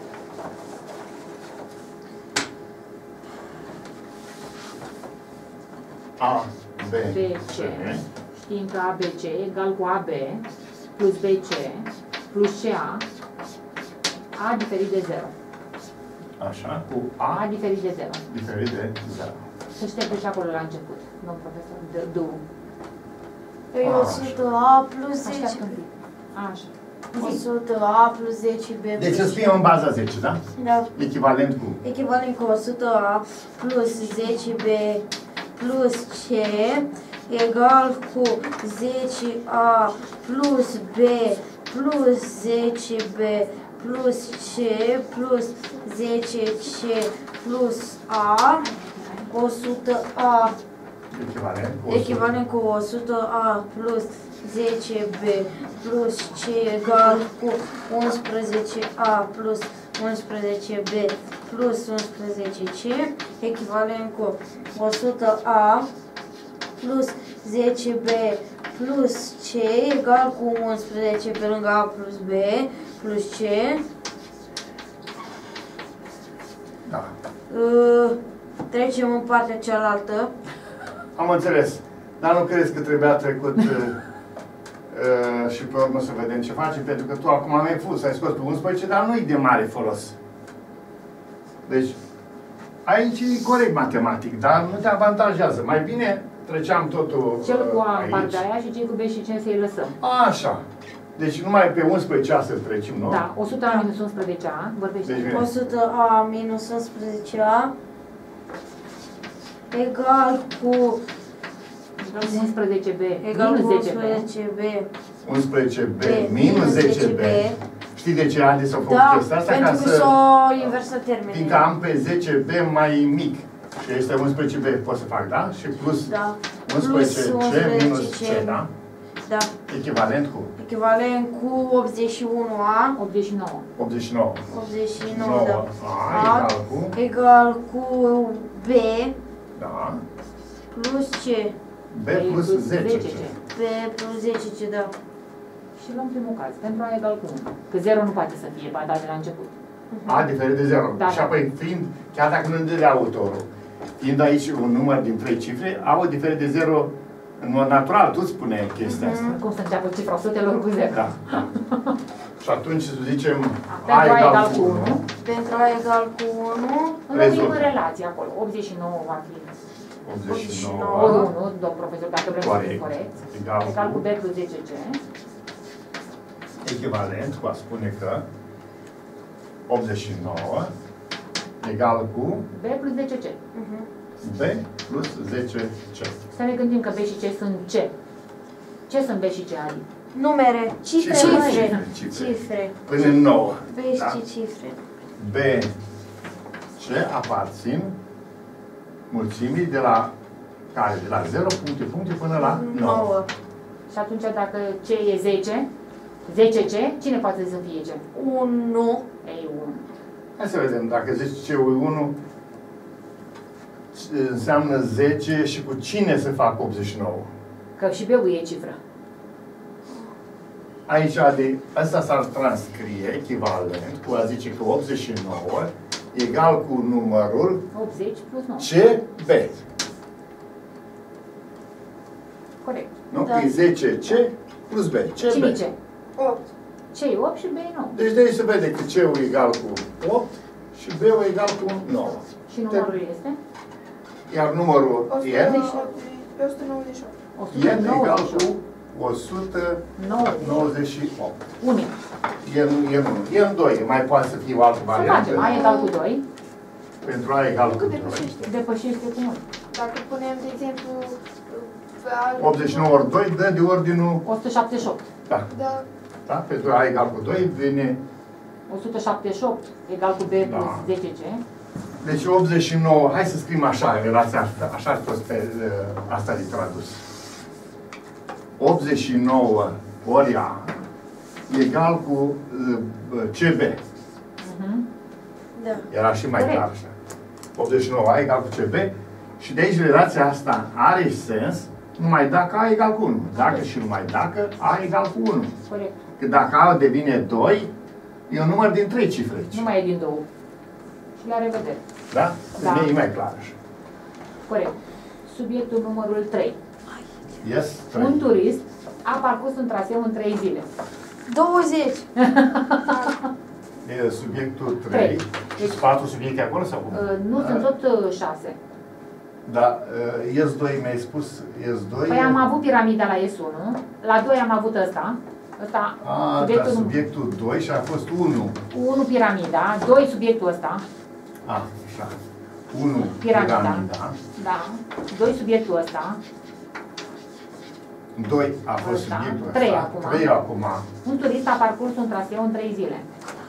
A, B, B, C. C. Știm că A B C egal cu A B plus B C plus C A. A diferit de zero. Așa, cu A A diferit de zero. diferit de zero. Să șterge și acolo la început, domn profesor. De, du. E o sută A plus Așteaptă zece. un pic. Așa. o Zi. sută A plus zece B Deci plus să scriem în baza zece, da? Da. Echivalent cu Echivalent cu o sută A plus zece B plus C egal cu zece A plus B plus zece B plus C plus zece C plus A, o sută A echivalent cu echivalent cu o sută A plus zece B plus C egal cu unsprezece A plus unsprezece B plus unsprezece C, echivalent cu o sută A plus zece B plus C egal cu unsprezece pe lângă A plus B plus C. Da. Uh, Trecem în partea cealaltă. Am înțeles. Dar nu crezi că trebuia trecut uh, uh, și pe urmă să vedem ce face? Pentru că tu acum ai fus, ai scos pe unsprezece, dar nu-i de mare folos. Deci, aici e corect matematic, dar nu te avantajează. Mai bine treceam totul Cel cu A în aici. partea aia și cei cu B și C să-i lăsăm. Așa. Deci numai pe unsprezece A să trecem, nu? Da, o sută A minus unsprezece A, vorbește. Deci, o sută A minus unsprezece A egal cu Egal cu unsprezece B egal minus cu zece B. unsprezece B. unsprezece B B minus zece B. B. Știi de ce Adi s-a făcut Da, chestia asta? pentru Ca că să... s-o inversă termenele. Fiindcă am pe zece B mai mic. Și este unsprezece B, pot să fac, da? Și plus Da. unsprezece Plus C minus unsprezece C, da? Da. Echivalent cu Echivalent cu optzeci și unu A. optzeci și nouă. optzeci și nouă. optzeci și nouă, da. A egal cu, Egal cu B da, plus C. B plus zece C. B plus zece C, da. Și luăm primul caz, pentru A egal cu unu. Că zero nu poate să fie, ba da, de la început. A diferit de zero. Da, Și da. apoi, fiind, chiar dacă nu dă autorul, fiind aici un număr din trei cifre, A diferit de zero în mod natural, tu spune chestia asta. Cum să înceapă cifra sutelor cu zero? Da, da. Și atunci să zicem Pentru A egal cu unu. unu. Pentru A egal cu unu. Înlocuim Rezultă. în relație acolo. optzeci și nouă va fi optzeci și ori nouă. unu, domn profesor, dacă vrem să Corect. fim corect. Egal Egal cu cu B plus zece C. echivalent cu a spune că optzeci și nouă egal cu B plus zece C. Mhm. B plus zece C. Să ne gândim că B și C sunt C. Ce sunt B și C, Adi? Numere, cifre, Cifre, mări. cifre, cifre. Cifre. Până în nouă. B și Da? cifre. B, C aparțin mulțimii de la care? De la zero puncte, puncte până la nouă. nouă. Și atunci dacă C e zece, zece C, cine poate să fie C? unu. Ei, unu. Hai să vedem, dacă zece C unu înseamnă zece și cu cine se fac optzeci și nouă? Că și B-ul e cifră. Aici, de, asta s-ar transcrie echivalent cu a zice că optzeci și nouă egal cu numărul optzeci plus nouă. C B. Corect. Nu? Da. E zece C plus B. C B. Cine ce? opt. C e opt și B e nouă. Deci de aici se vede că C-ul egal cu opt și B-ul egal cu nouă. Și numărul este? Iar numărul o sută N, nouăzeci și opt. o sută nouăzeci și opt. N egal nouăzeci și cu opt. o sută nouăzeci și opt. Unic. N unu. N doi mai poate să fie o altă Să variantă. facem. A egal cu doi. Pentru A egal cu Cât doi. depășește? Depășește cu mult. Dacă punem, de exemplu, optzeci și nouă ori doi dă de ordinul... o sută șaptezeci și opt. Da. Da. Da? Pentru A egal cu doi vine... o sută șaptezeci și opt egal cu B plus Da. zece C. Deci optzeci și nouă, hai să scriem așa, relația asta, așa ar fost pe uh, asta de tradus. optzeci și nouă ori A egal cu uh, C B. Mhm. Da. Era și mai Corect. clar așa. optzeci și nouă A egal cu C B și de aici relația asta are sens numai dacă A egal cu unu. Dacă și numai dacă A egal cu unu. Corect. Că dacă A devine doi, e un număr din trei cifre. Nu mai e din două. Și la revedere. Da? Da. Da. E mai clar așa. Corect. Subiectul numărul trei. Yes? trei. Un turist a parcurs un traseu în trei zile. douăzeci. E subiectul trei. Trei. Și sunt patru subiecte acolo sau cum? Uh, Nu, Da. sunt tot uh, șase. Da, uh, S doi mi-ai spus, S doi... Păi am avut piramida la S unu, la doi am avut ăsta, ăsta, A, subiectul da, num- subiectul doi și a fost unu. unu piramida, doi subiectul ăsta, A, așa. unu Piramida. piramida. da, doi subiectul ăsta, doi a fost Ăsta. subiectul ăsta. Trei acum. trei acum. un turist a parcurs un traseu în trei zile.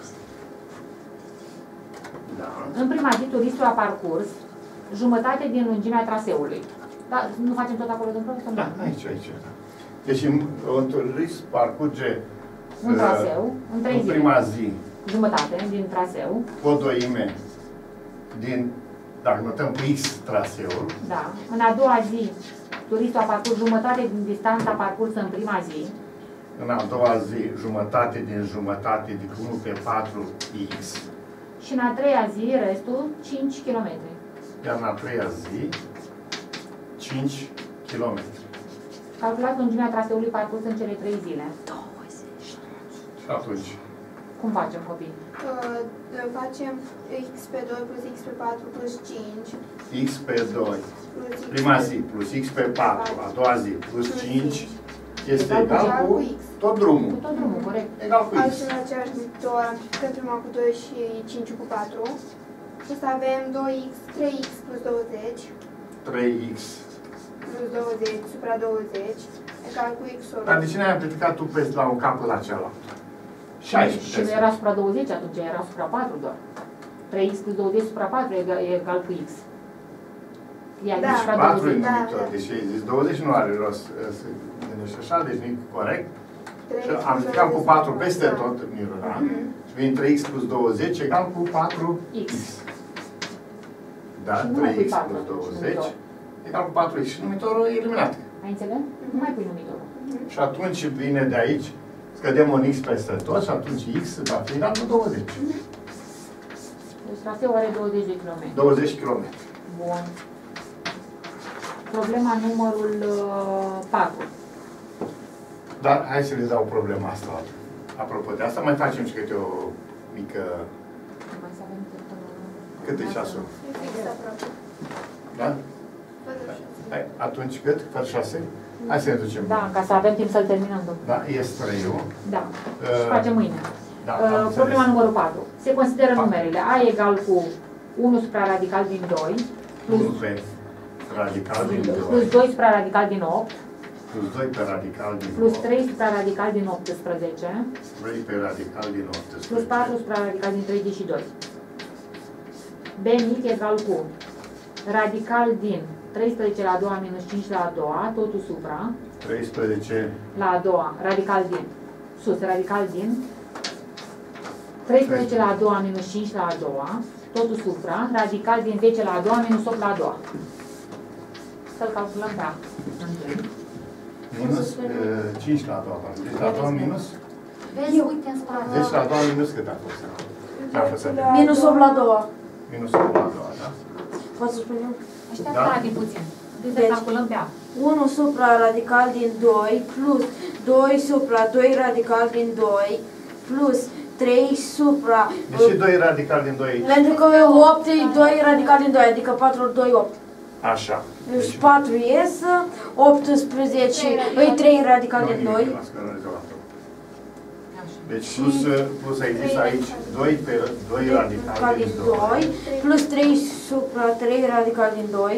Da. În prima zi, turistul a parcurs jumătate din lungimea traseului. Da, nu facem tot acolo din profesor? Da, aici, aici. Da. Deci un turist parcurge Un uh, traseu, în trei în zile. prima zi Jumătate din traseu, o doime din, dacă notăm cu X traseul, da. În a doua zi, turistul a parcurs jumătate din distanța parcursă în prima zi. în a doua zi jumătate din jumătate de unu pe patru X, Și în a treia zi, restul, cinci kilometri. iar în a treia zi cinci kilometri. Calculat lungimea traseului parcurs în cele trei zile. Și atunci, Cum facem, copii? Uh, facem x pe doi plus x pe patru plus cinci. X pe doi, Plus x prima pe- zi, plus X pe patru, a doua zi, plus cinci, este Egal cu egal egal cu cu X. tot Cu drumul. tot drumul, corect. Egal cu X. Aici în aceeași numitor am multiplicat prima cu doi și cinci cu patru. Și asta avem doi x, trei x plus douăzeci trei X. plus douăzeci supra douăzeci egal cu x-ul. Dar de ce n-ai aplicat tu pe la un capăt la celălalt? Și, șaisprezece. și nu era supra douăzeci atunci, era supra patru doar. trei x plus douăzeci supra patru e egal, e egal cu x. E Da. supra patru în douăzeci. Da, numitor, da. deci ai zis douăzeci nu are rost uh, să gândești așa, deci nu e corect. trei Și x am plus multiplicat cu douăzeci patru supra- peste da. tot, Miru, da? Mhm. Și vine trei X plus douăzeci egal cu patru X. Da, Și nu mai trei pui X patru plus atunci, douăzeci numitor. egal cu patru X. Și numitorul e eliminat. Ai înțeles? Nu mai pui numitorul. Și atunci vine de aici, scădem un X peste tot și atunci X va fi egal cu douăzeci. Deci traseul are douăzeci de kilometri. douăzeci kilometri. Bun. Problema numărul uh, patru. Dar hai să le dau problema asta. Apropo de asta, mai facem și câte o mică... Mai să avem telefonul. Cât e ceasul? E fix aproape. Da? Fără șase. Hai, atunci cât? Fără șase? Hai să ne ducem. Da, ca să avem timp să-l terminăm. domnule. Da, e trei-ul. Da. Uh, Și facem mâine. Da, am Uh, înțeles. Problema numărul patru. Se consideră Pa. numerele A egal cu unu supra radical din doi, plus, unu pe radical din plus doi, doi supra radical din opt, plus doi pe radical din plus opt, trei supra radical din optsprezece, trei pe radical din optsprezece, plus patru supra radical din treizeci și doi. B mic egal cu radical din treisprezece la a doua minus cinci la a doua, totul supra, treisprezece la a doua, radical din, sus, radical din, treisprezece la a doua minus cinci la a doua, totul supra, radical din zece la a doua minus opt la a doua. Să-l calculăm pe A. minus uh, cinci la a doua. Deci la a doua minus? Vezi, uite în spate. Deci la a doua minus cât a fost? A fost Minus opt la doua. minus opt la a doua, da? Poți să spun eu? Așteaptă Da? Adi puțin. Deci să Deci- calculăm pe A. unu supra radical din doi plus doi supra doi radical din doi plus trei supra... De ce doi radical din doi aici? Pentru că opt e doi radical din doi, adică patru ori doi, opt. Așa. Deci patru iesă, optsprezece, îi trei radical din doi. Deci plus, plus ai zis aici doi pe doi radical din doi. doi plus trei supra trei radical din doi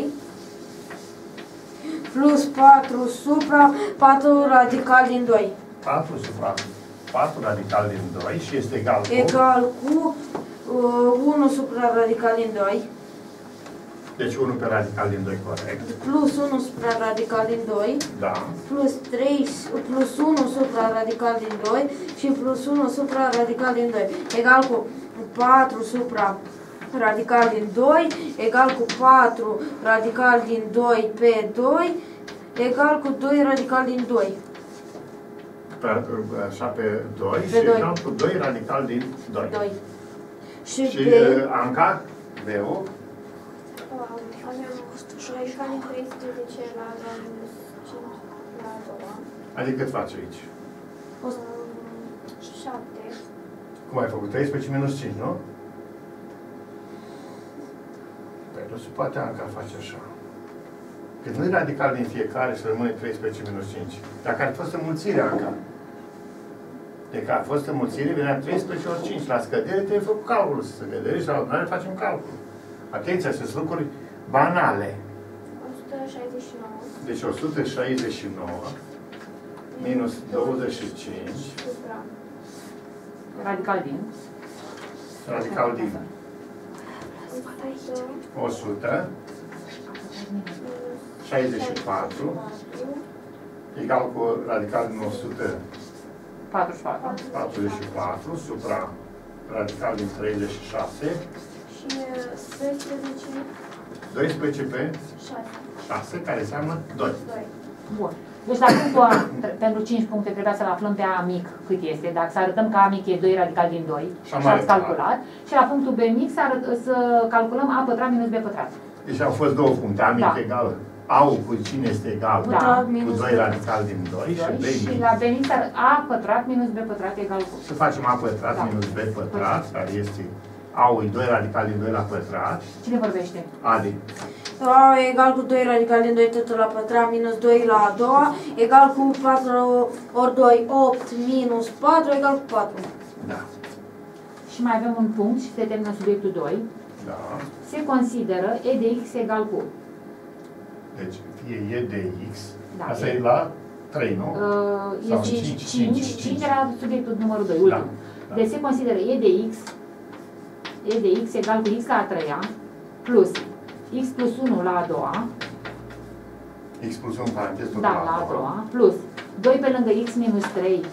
plus patru supra patru radical din doi. patru supra patru radical din doi și este egal cu... Egal cu uh, unu supra radical din doi Deci unu pe radical din doi, corect. plus unu supra radical din doi Da. plus trei plus unu supra radical din doi și plus unu supra radical din doi egal cu patru supra radical din doi egal cu patru radical din doi pe doi egal cu doi radical din doi. Pe, așa pe doi Pe și doi. egal cu doi radical din doi. doi. Și, Și pe uh, Anca, Veu, Avem radical din treisprezece la a doua minus cinci la a doua. adică cât faci aici? șapte. Cum ai făcut? treisprezece minus cinci, nu? Păi nu se poate Anca face așa. Când nu e radical din fiecare și rămâne treisprezece minus cinci. Dacă ar fi fost înmulțirea Anca. Deci a fost înmulțire, venea treisprezece ori cinci. La scădere trebuie făcut calculul să se vede și la adunare facem calcul. Atenție, sunt lucruri banale. o sută șaizeci și nouă. Deci o sută șaizeci și nouă minus douăzeci și cinci Supra. Radical din. radical din o sută o sută șaizeci și patru egal cu radical din o sută patruzeci și patru. patruzeci și patru supra radical din treizeci și șase și doisprezece, doisprezece pe șase. șase, care înseamnă doi. doi. Bun. Deci la punctul A, pentru cinci puncte, trebuia să-l aflăm pe A mic cât este. Dacă să arătăm că A mic e doi radical din doi, Și am și ați arătat. calculat. Și la punctul B mic să, arăt, să calculăm A pătrat minus B pătrat. Deci au fost două puncte. A mic Da. egal, A cu cine este egal? Da. Cu doi radical din doi și B Și mic. la B mic să arăt A pătrat minus B pătrat egal cu. Să facem A pătrat Da. minus B pătrat, care este A-ul doi radical din doi la pătrat. Cine vorbește? Adi. A egal cu doi radical din doi totul la pătrat minus doi la a doua egal cu patru ori doi, opt minus patru egal cu patru. Da. Și mai avem un punct și se termină subiectul doi. Da. Se consideră E de X egal cu. Deci fie E de X. Da. Asta e la trei, nu? Uh, Sau e cinci, cinci, cinci, cinci, cinci. cinci era subiectul numărul doi, ultimul. Da. Deci se consideră E de X, E de X egal cu X la a treia, plus X plus unu la a doua, X plus unu paranteză tot da, la a doua, plus doi pe lângă X minus trei,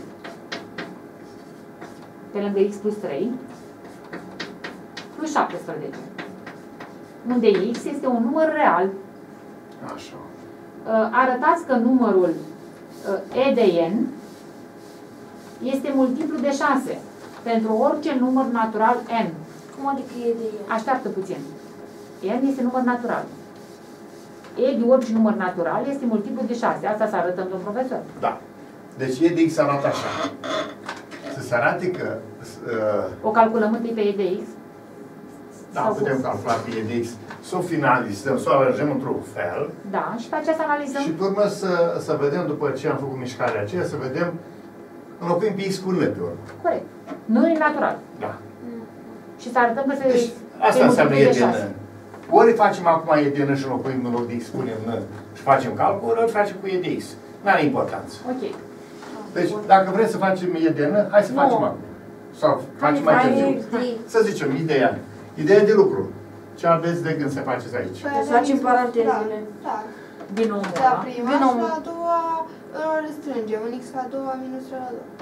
pe lângă X plus trei, plus șaptesprezece. Unde X este un număr real. Așa. Uh, Arătați că numărul uh, E de N este multiplu de șase pentru orice număr natural N. Cum adică e de el? Așteaptă puțin. N este număr natural. E de orice număr natural este multiplu de șase. Asta să arătăm, domn profesor. Da. Deci E de X arată așa. Să se arate că... Uh, O calculăm întâi pe E de X. da, Sau putem cum? calcula pe E de X. Să o finalizăm, să o aranjăm într-un fel. Da, și pe aceea să analizăm. Și pe urmă să, să vedem, după ce am făcut mișcarea aceea, să vedem, înlocuim pe X cu N pe urmă. Corect. Nu e natural. Da. Și să arătăm că se Deci, asta se înseamnă multiplică E de de șase. N. Ori facem acum E de N și înlocuim în loc de X, punem N și facem calcul, ori facem cu E de X. N-are importanță. Ok. Deci, dacă vrem să facem E de N, hai să Nu. facem acum. Sau facem mai Hai, târziu. hai. Să zicem, ideea. Ideea de lucru. Ce aveți de gând să faceți aici? Păi Deci avem facem X- parantezele. Da, da. Binomul La ăla. prima Binomul. și la a doua îl restrângem. În X la a doua minus trei la a doua.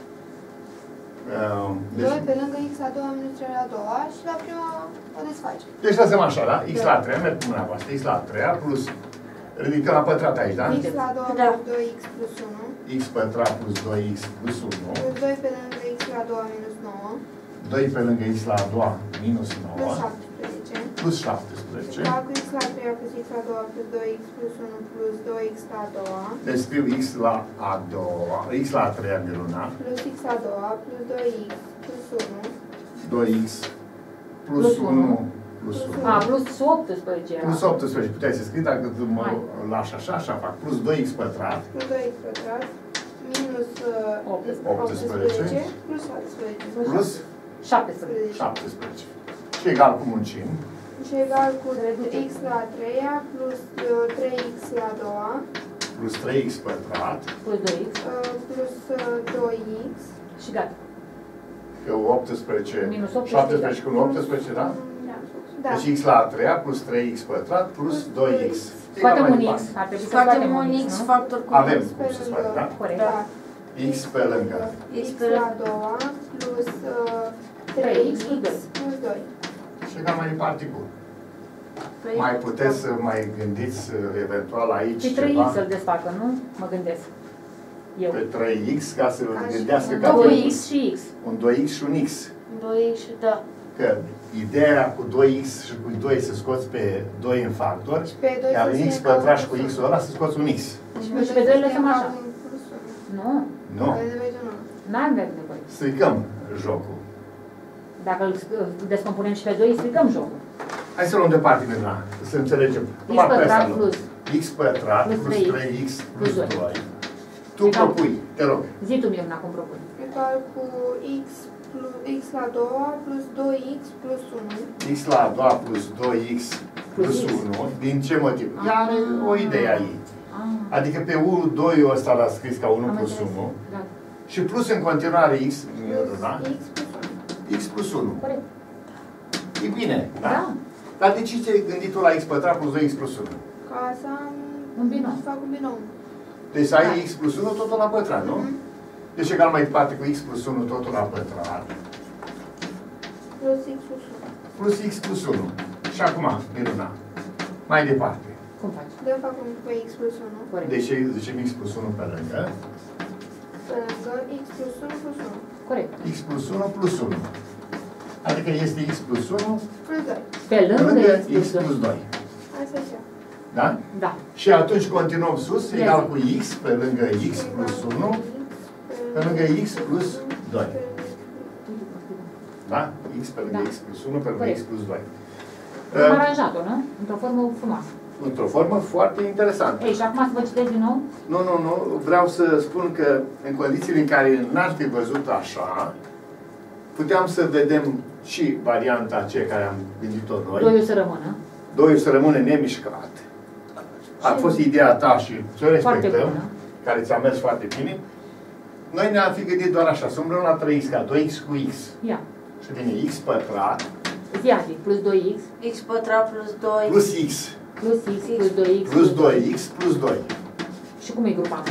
Uh, doi deci, pe lângă X la a doua minus trei la a doua și la prima o desfacem. deci lăsăm așa, da? X Da. la a treia, merg cu mâna voastră. X la a treia plus, ridicăm la pătrat aici, da? X la a doua Da. plus doi X plus unu. X pătrat plus doi X plus unu. Plus doi pe lângă X la a doua minus nouă. doi pe lângă X la a doua minus Plus nouă. șaptesprezece. Plus șaptesprezece. Fac X la a treia plus X la a doua plus doi X plus unu plus doi X la a doua. Deci scriu X la a doua, X la a treia Miruna, Plus X la a doua plus doi X plus unu. doi X plus Plus unu unu. plus unu. A, plus optsprezece era. Plus optsprezece, puteai să scrii, dacă mă Hai. lași așa, așa fac. Plus doi X pătrat, Plus doi X pătrat. Minus uh, optsprezece. optsprezece. Plus șaptesprezece. plus șaptesprezece. șaptesprezece. Și egal cu muncim. Și egal cu X la a treia plus uh, trei X la a doua. Plus trei X pătrat, Plus doi X. Uh, plus uh, doi X. Și gata. că optsprezece, Minus optsprezece. șaptesprezece cu optsprezece, da? Da. Deci X la a treia plus trei X pătrat plus doi X. Scoatem Egal un mai X. departe. Ar trebui să Scoatem scoatem un X nu? factor cu Avem X. cum să scoatem, da? Corect. Da. X pe lângă. X la a doua plus uh, trei trei X X plus doi. plus doi. Și egal mai departe cu. Păi, Mai puteți să mai gândiți uh, eventual aici Și trei ceva X să-l desfacă, nu? Mă gândesc. Eu. pe trei X ca să Ca și gândească un ca doi pe X și X. un doi X și un X. doi X și da. Că ideea cu doi X și cu doi să scoți pe doi în factor, Și pe doi iar să în X fie pătrat ca și cu un X-ul ăla să scoți un X. Și pe doi lăsăm așa. plus unu. Nu? Nu? Pe doi de unu. N-am de nevoie. Stricăm jocul. Dacă îl îl descompunem și pe doi, stricăm jocul. Hai să luăm departe, Mirna, să înțelegem. X Numai pe pătrat asta luăm. plus. X pătrat Plus plus trei X trei X plus plus doi. doi. Tu Egal. propui, te rog. Zi tu, Miruna, cum propui. Egal cu X plus X la a doua plus doi X plus unu. X la a doua plus doi X plus Plus X. unu. Din ce motiv? Ah. Ea are o idee aici. Ah, Adică pe doi-ul ăsta l-a scris ca unu am plus înțeles. unu. Da. Și plus în continuare X, Plus da? X plus unu. X plus unu. Corect. E bine, da? Da. Dar de ce ți-ai gândit tu la X pătrat plus doi X plus unu? Ca să am... Un binom. Să fac un binom. Deci să ai Da. X plus unu totul la pătrat, nu? Mhm. Deci egal mai departe cu X plus unu totul la pătrat. Plus X plus unu. Plus X plus unu. Și acum, Miruna, mai departe. Cum faci? De fac un pe X plus unu. Corect. Deci zicem X plus unu pe lângă. Pe lângă X plus unu plus unu. Corect. X plus unu plus unu. Adică este X plus unu Plus doi. Pe pe lângă lângă X plus X plus doi. doi. Asta e așa. Da? Da. Și atunci continuăm sus, egal cu X pe lângă X plus unu, pe lângă X plus doi. Da? X pe lângă Da. X plus unu, pe lângă Corect. X plus doi. Am Uh, aranjat-o, nu? Într-o formă frumoasă. Într-o formă foarte interesantă. Ei, și acum să vă citesc din nou? Nu, nu, nu. Vreau să spun că în condițiile în care n-ar fi văzut așa, puteam să vedem și varianta aceea care am gândit-o noi. Doiul să rămână. Doi să rămâne nemișcat. A fost ideea ta și ți-o Foarte respectăm, bună. care ți-a mers foarte bine. Noi ne-am fi gândit doar așa, să umblăm la trei X ca doi X cu X. Ia. Și vine X pătrat Zi adic, plus doi X, X pătrat plus doi. plus X plus X, plus doi X, plus doi X plus doi. Și cum e grupat?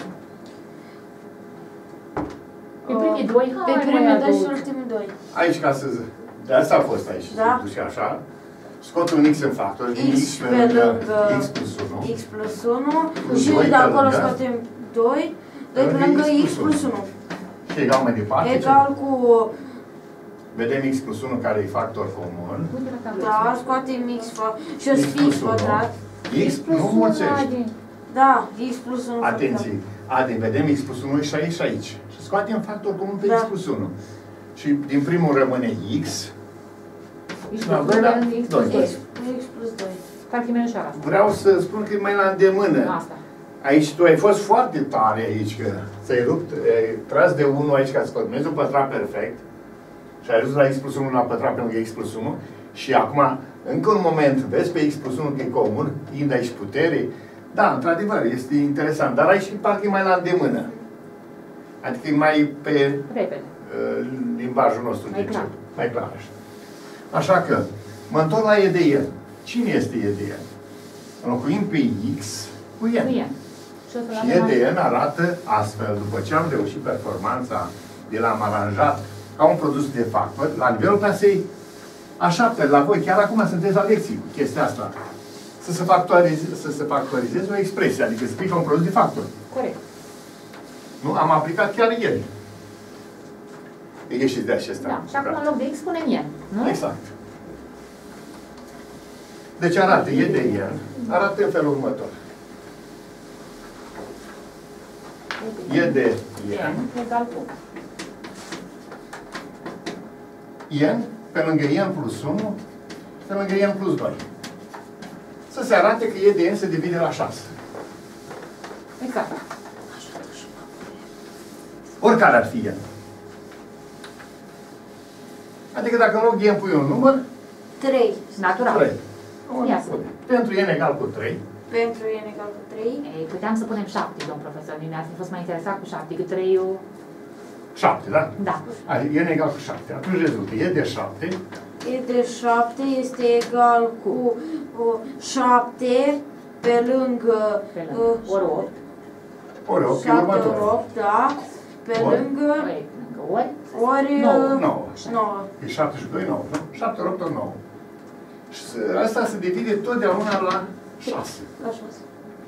Pe Uh, primii doi, hai, Pe mai primii doi și adăug. ultimii doi. Aici ca să... De asta a fost aici, Da. să duci așa. Scot un X în factor, vine X X pe pe lângă lângă X plus unu. X plus unu Plus și doi de pe acolo lângă. scoatem doi. doi pe lângă X plus unu. Și egal mai departe. Egal cu... Vedem X plus unu care e factor comun. Uite la tabletă. Da, scoatem X fa- și o să X fie X plus unu. pătrat. X nu mulțești. Adi. Da, X plus unu. Atenție! Adi, vedem X plus unu și aici și aici. Și scoatem factor comun pe Da. X plus unu. Și din primul rămâne X. X Și la plus doilea, doi, X plus doi. doi. X, X plus doi. Calchimenișoara asta. Vreau să spun că e mai la îndemână. Asta. Aici tu ai fost foarte tare aici, că ți-ai rupt, ai tras de unu aici ca să formezi un pătrat perfect. Și ai ajuns la X plus unu la pătrat pe lângă X plus unu. Și acum, încă un moment, vezi pe X plus unu că e comun, fiind aici putere. Da, într-adevăr, este interesant. Dar aici parcă e mai la îndemână. Adică e mai pe Repede. uh, limbajul nostru. Mai de clar. ce? Mai clar așa. Așa că, Mă întorc la E de N. Cine este E de N? Înlocuim pe X cu N. Cu N. Și E de N arată astfel, după ce am reușit performanța de l-am aranjat ca un produs de factor, la nivelul clasei a șapte, la voi, chiar acum sunteți la lecții cu chestia asta. Să se factorizeze, să se factorizeze o expresie, adică să fie ca un produs de factor. Corect. Nu? Am aplicat chiar ieri. Ieșiți de acestea. Da. Și acum în loc de X punem N, nu? Exact. Deci arată E de N, arată în felul următor. E de N egal cu N pe lângă N plus unu, pe lângă N plus doi. Să se arate că E de N se divide la șase. exact. Oricare ar fi N. Adică dacă în loc de N pui un număr, trei. Natural. trei. Ia să. Pentru N egal cu trei. Pentru N egal cu trei. Ei, puteam să punem șapte, domn profesor. Mie mi-ar fi fost mai interesat cu șapte, că trei eu... șapte, da? Da. Adică N egal cu șapte. Atunci rezultă E de șapte. E de șapte este egal cu, cu șapte pe lângă... Pe lângă. uh, Ori opt. Ori opt, e șapte următor. ori opt, da. Pe Ori. lângă... Ori, lângă ori. Ori... nouă. uh, nouă. nouă. E șapte și doi, nouă, nu? șapte ori opt ori nouă. Și asta se divide totdeauna la șase. La șase.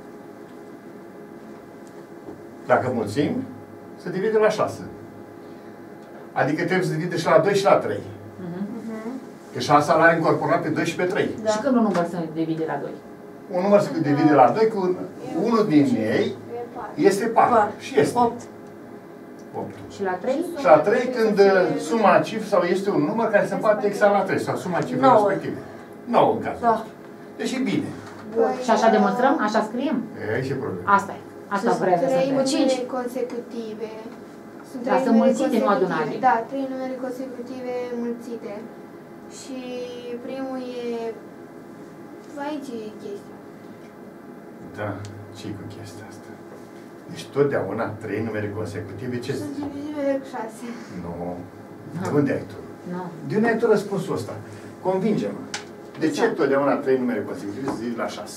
Dacă mulțim, se divide la șase. Adică trebuie să divide și la doi și la trei. Mhm. Că șase l-are incorporat pe doi și pe trei. Da. Și când un număr se divide la doi? Un număr se divide la doi, cu unul din ei este par. Par. Și este. opt. opt. Și la trei? Și la trei, când uh, suma cifr sau este un număr care se împarte exact la trei, sau suma cifră nouă. respectivă. nouă în cazul Da. ăsta. Deci e bine. Și așa demonstrăm? Așa scriem? E și problema. Asta e. Asta vrem să Trei vedem. cinci. numere consecutive. Sunt Da, trei sunt numere mulțite, nu consecutive. adunate. Da, trei numere consecutive mulțite. Și primul e... Aici e chestia. Da, ce cu chestia asta? Deci totdeauna trei numere consecutive, ce Sunt divizibile cu șase. Nu. De unde ai tu? Nu. De unde ai tu răspunsul ăsta? Convinge-mă. De ce totdeauna trei numere consecutive se zic la șase?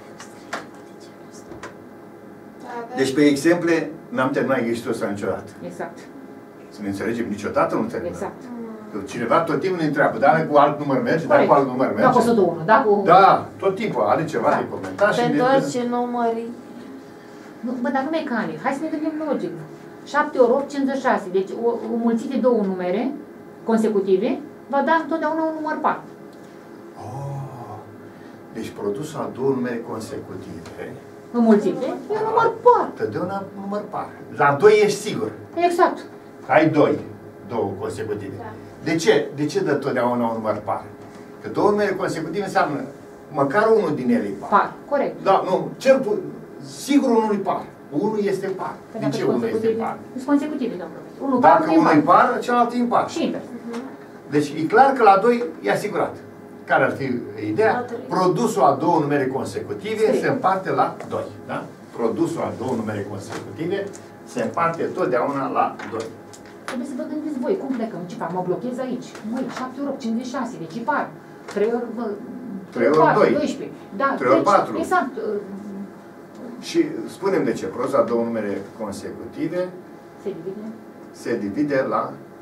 Avem- Deci pe exemple n-am terminat ghicitul ăsta niciodată. Exact. Să ne înțelegem, niciodată nu terminăm. Exact. Că cineva tot timpul ne întreabă, dar cu alt număr merge, dar cu alt număr merge. Da, cu o sută unu, da, cu... Da, tot timpul are ceva Da. de comentat și Pe de... toți ce numări. Nu, bă, dar nu mecanic. Hai să ne gândim logic. șapte ori opt, cincizeci și șase. Deci o, o mulțit de două numere consecutive va da întotdeauna un număr par. Oh, deci produsul a două numere consecutive, Înmulțite e un număr par. totdeauna un număr par. La doi ești sigur. Exact. Ai doi, două consecutive. Da. De ce? De ce dă totdeauna un număr par? Că două numere consecutive înseamnă măcar unul din ele e par. Par, corect. Da, nu, cel pu- sigur unul e par. Unul este par. Păi De dacă ce sunt unul este consecutive- par? Sunt consecutive, domnul profesor. Unul par, Dacă unul unul e impar. par, celălalt e impar. Și invers. Deci e clar că la doi e asigurat. Care ar fi ideea? La trei. Produsul a două numere consecutive Scrie. se împarte la doi. Da? Produsul a două numere consecutive se împarte totdeauna la doi. Trebuie să vă gândiți voi, cum plecăm? Ce fac? Mă blochez aici. Măi, șapte ori opt, cincizeci și șase, deci par. trei ori... bă, trei ori patru, doi. doisprezece. Da, trei ori deci, patru. Exact. Și spunem de ce. Produsul a două numere consecutive Se divide se divide la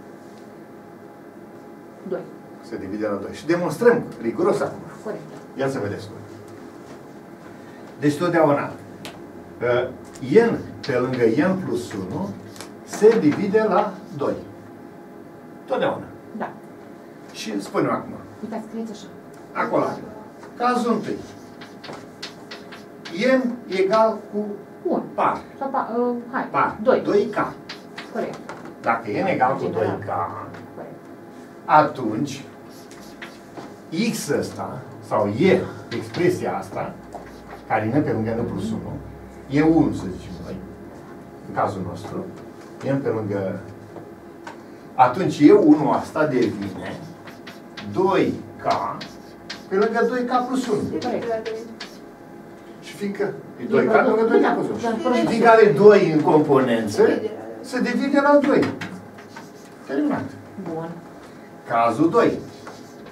doi. se divide la doi. Și demonstrăm riguros acum. Corect. Ia să vedeți cum. Deci totdeauna uh, n pe lângă n plus unu se divide la doi. Totdeauna. Da. Și spunem acum. Uitați, scrieți așa. Acolo. Cazul întâi. N egal cu un. par. Sau pa, uh, hai. Par. doi. doi K. Corect. Dacă n egal cu doi K, Corect. atunci X ăsta, sau E, expresia asta, care e n pe lângă n plus unu, e unu, să zicem noi, în cazul nostru, n pe lângă... Atunci E unu asta devine doi K pe lângă doi K plus unu. Corect. Și fiindcă e doi K pe lângă doi K plus unu. Da. Și fiindcă are doi în componență, se divide la doi. Terminat. Bun. Cazul doi.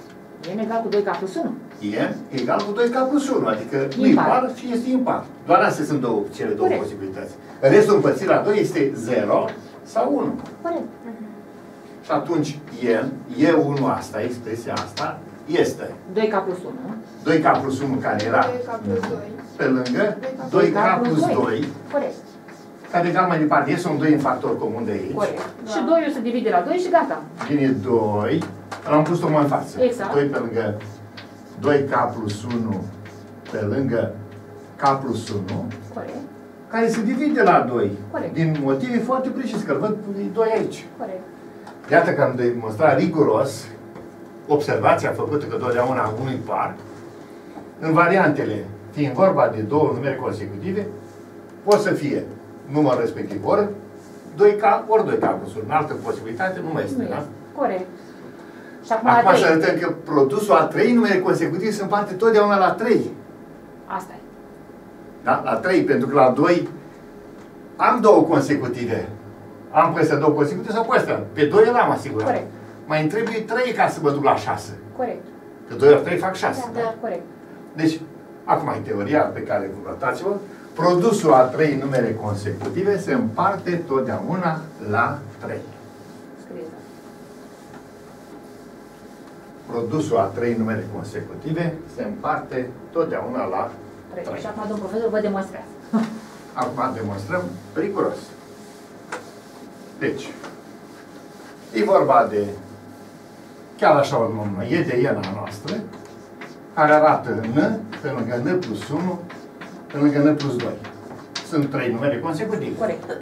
N egal cu doi K plus unu. N egal cu doi K plus unu, adică nu Impar. impar, ci este impar. Doar astea sunt două, cele două Corect. posibilități. Restul împărțit la doi este zero sau unu. Corect. Și atunci N, E unu asta, expresia asta, este doi K plus unu. doi K plus unu care era doi K plus doi. pe lângă doi K plus doi, Corect. care egal mai departe, ies un doi în factor comun de aici. Corect. Da. Și doi se divide la doi și gata. Vine doi, l-am pus tocmai în față. Exact. doi pe lângă doi K plus unu pe lângă K plus unu, Corect. care se divide la doi. Corect. Din motive foarte precise, că văd doi aici. Corect. Iată că am demonstrat riguros observația făcută că totdeauna unui par, în variantele, fiind vorba de două numere consecutive, pot să fie numărul respectiv ori doi K, ori doi K plus unu. În altă posibilitate nu mai este, Nu da? este. Corect. Și acum, Acum la să trei. arătăm că produsul a trei numere consecutive se împarte totdeauna la trei. Asta e. Da? La trei, pentru că la doi am două consecutive. Am pe astea două consecutive sau pe astea? Pe doi l-am asigurat. Corect. Mai îmi trebuie trei ca să mă duc la șase. Corect. Că doi ori trei fac șase. Da, da, corect. Deci, acum în teoria pe care vă notați-vă, produsul a trei numere consecutive se împarte totdeauna la trei. Scrie. Produsul a trei numere consecutive se împarte totdeauna la Trei. trei. Și acum, domnul profesor, vă demonstrează. Acum demonstrăm riguros. Deci, e vorba de, chiar așa o numă, e de iena noastră, care arată N pe lângă N plus unu, pe lângă N plus doi. Sunt trei numere consecutive. Corect.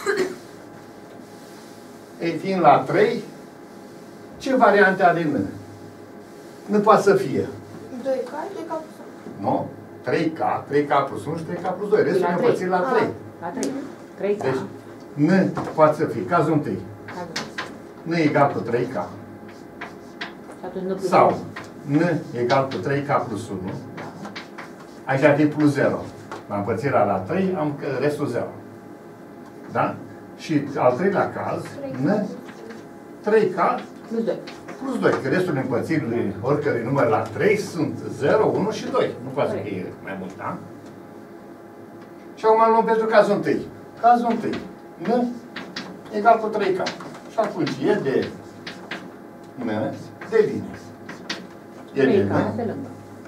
Ei, fiind la trei, ce variante are N? Nu poate să fie. doi K, doi K plus unu. Nu? trei K, trei K plus unu și trei K plus doi. Restul La ne trei. împărțim la trei. La trei. Trei K. Deci, N poate să fie. Cazul întâi. N egal cu trei K. Și atunci nu plus Sau doi. N egal cu trei K plus unu. Aici ar fi plus zero. La împărțirea la trei am că restul zero. Da? Și al treilea caz, N trei K Plus doi. plus doi. Că restul împărțirii oricărui număr la trei sunt zero, unu și doi. Nu poate să fie mai mult, da? Și acum luăm pentru cazul întâi. Cazul întâi. N egal cu trei K. Și atunci e de N devine. E trei de K N pe lângă.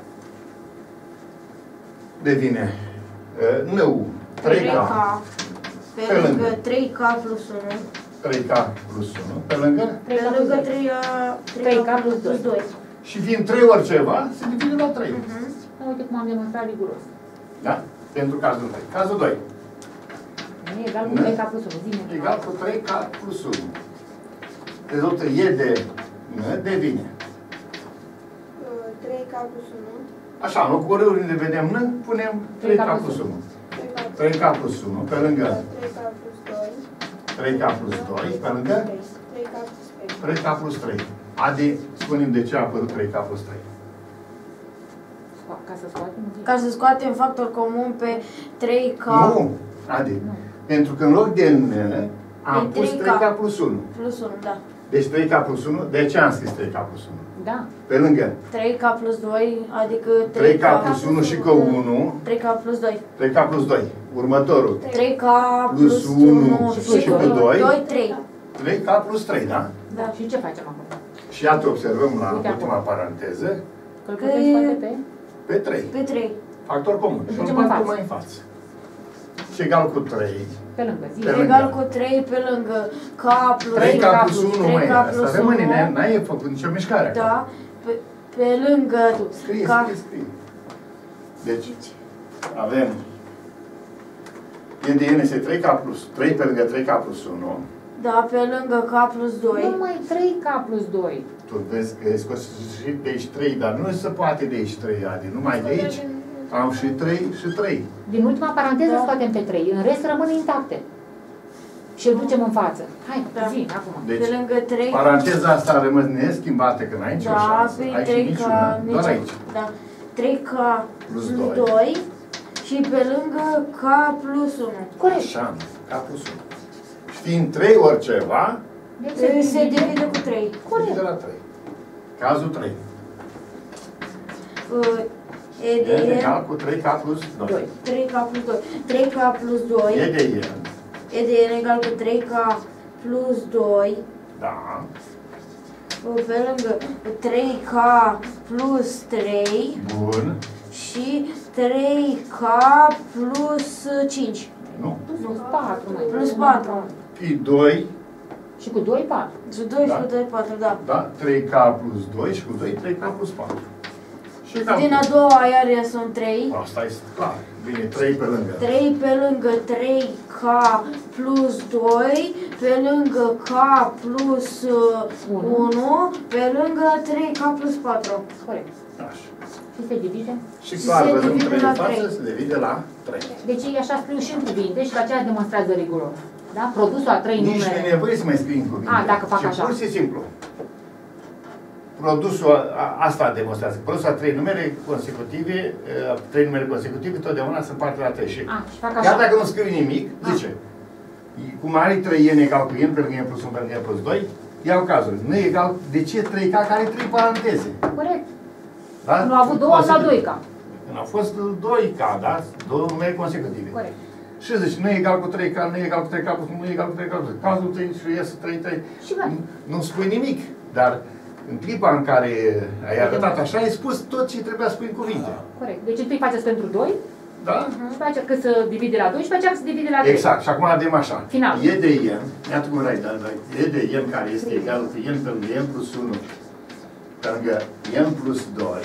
devine uh, N-ul trei K Pe Pe lângă. lângă trei K plus unu. trei K plus unu pe lângă Pe lângă trei K plus doi. și din trei ori ceva se divide la trei. Da, uite cum am demonstrat riguros. Da? Pentru cazul doi. Cazul doi. Nu e egal cu Nu. trei K plus unu. Zine. Egal cu trei K plus unu. Rezultă E de N devine. trei K plus unu. Așa, în locul oriunde vedem N, punem trei K plus unu. trei K plus unu pe lângă trei K plus doi. trei K plus doi pe lângă trei K plus trei. trei K plus trei. Adi, spunem de ce a apărut trei K plus trei. Sco- Ca să scoatem zi. Ca să scoatem factor comun pe trei K Nu, Adi. Pentru că în loc de N am E pus trei K. trei K plus unu. plus unu, da. Deci trei K plus unu, de ce am scris trei K plus unu? Da. Pe lângă trei K plus doi, adică trei K plus unu și că unu, trei K plus doi. trei K plus doi. Următorul, trei K Plus plus unu unu și și cu doi. doi, trei. trei K plus trei, da? Da. Și ce facem acum? Și iată observăm la Uite ultima acolo. paranteză, Că îl putem scoate pe... pe trei. Pe trei. Factor comun. Și Ducem îl în bag față. mai în față. Și egal cu trei. Pe lângă zi. Pe lângă. Egal cu trei pe lângă K plus trei K plus unu, trei măi, K asta plus rămâne, unu. n-ai- n-ai făcut nicio mișcare acolo. Da. Pe, pe lângă Scrie, K. scrie, scrie. Deci, avem E de N este trei K plus trei pe lângă trei K plus unu. Da, pe lângă K plus doi. Numai trei K plus doi. Tu vezi că ai scos și de aici trei, dar nu se poate de aici trei, Adi. Numai de aici am și trei și trei. Din ultima paranteză Da. scoatem pe trei. În rest rămân intacte. Și îl ducem în față. Hai, Da. zi, acum. Deci, Pe lângă trei. paranteza asta a rămas neschimbată, că n-ai nicio Da, șansă. pe Ai și trei K. niciuna, doar nici- aici. Da. trei K Plus plus doi. doi. Și pe lângă K plus unu. Corect. Așa, K plus unu. Știind trei ori ceva, Deci Se divide cu trei. de la trei. Cazul trei. uh, E de E N egal cu trei K plus doi. trei K plus doi. trei K plus doi. E de N. E de N egal cu trei K plus doi. Da. Pe lângă trei K plus trei. Bun. Și trei K plus cinci. Nu. Plus patru, mai. Plus patru. Pi doi. Și cu doi, patru. Și doi Da. și cu doi, patru, da. Da? trei K plus doi și cu doi, trei K plus patru. Și cam Din a doua iar sunt trei. asta e clar. Bine, trei pe lângă. trei pe lângă trei K plus doi, pe lângă K plus unu, pe lângă trei K plus patru. Corect. Așa. Și se divide? Și Și clar, se vedem divide trei la în față, trei. se divide la trei. Deci ei așa scriu și în cuvinte și pe aceea demonstrează riguros. Da? Produsul a trei Nici nu numere. e nevoie să mai scrii în cuvinte. A, dacă fac ci așa. pur și simplu. Produsul, a, asta demonstrează. Produsul a trei numere consecutive, a, trei numere consecutive, totdeauna sunt parte la trei. Și A, și fac chiar așa. dacă nu scrii nimic, zice, cum are trei n egal cu n pe lângă n plus unu pe lângă n plus doi, iau cazul. Nu e egal, de ce trei K care are trei paranteze? Corect. Da? Nu a avut două, am luat doi K. Când au fost doi K, da? Două numere consecutive. Corect. Și zici, nu e egal cu trei K, nu e egal cu trei K, nu e egal cu trei K, cazul trei și iese trei, trei. Și vai. Nu, nu spui nimic, dar în clipa în care ai arătat așa, ai spus tot ce trebuia să spui în cuvinte. Corect. Deci întâi faceți pentru doi, Da? și pe aceea că se divide la doi și pe aceea că se divide la trei. Exact. Și acum avem așa. Final. E de n, iată cum erai, da, da, E de n care este egal cu n pe lângă n plus unu pe lângă n plus doi.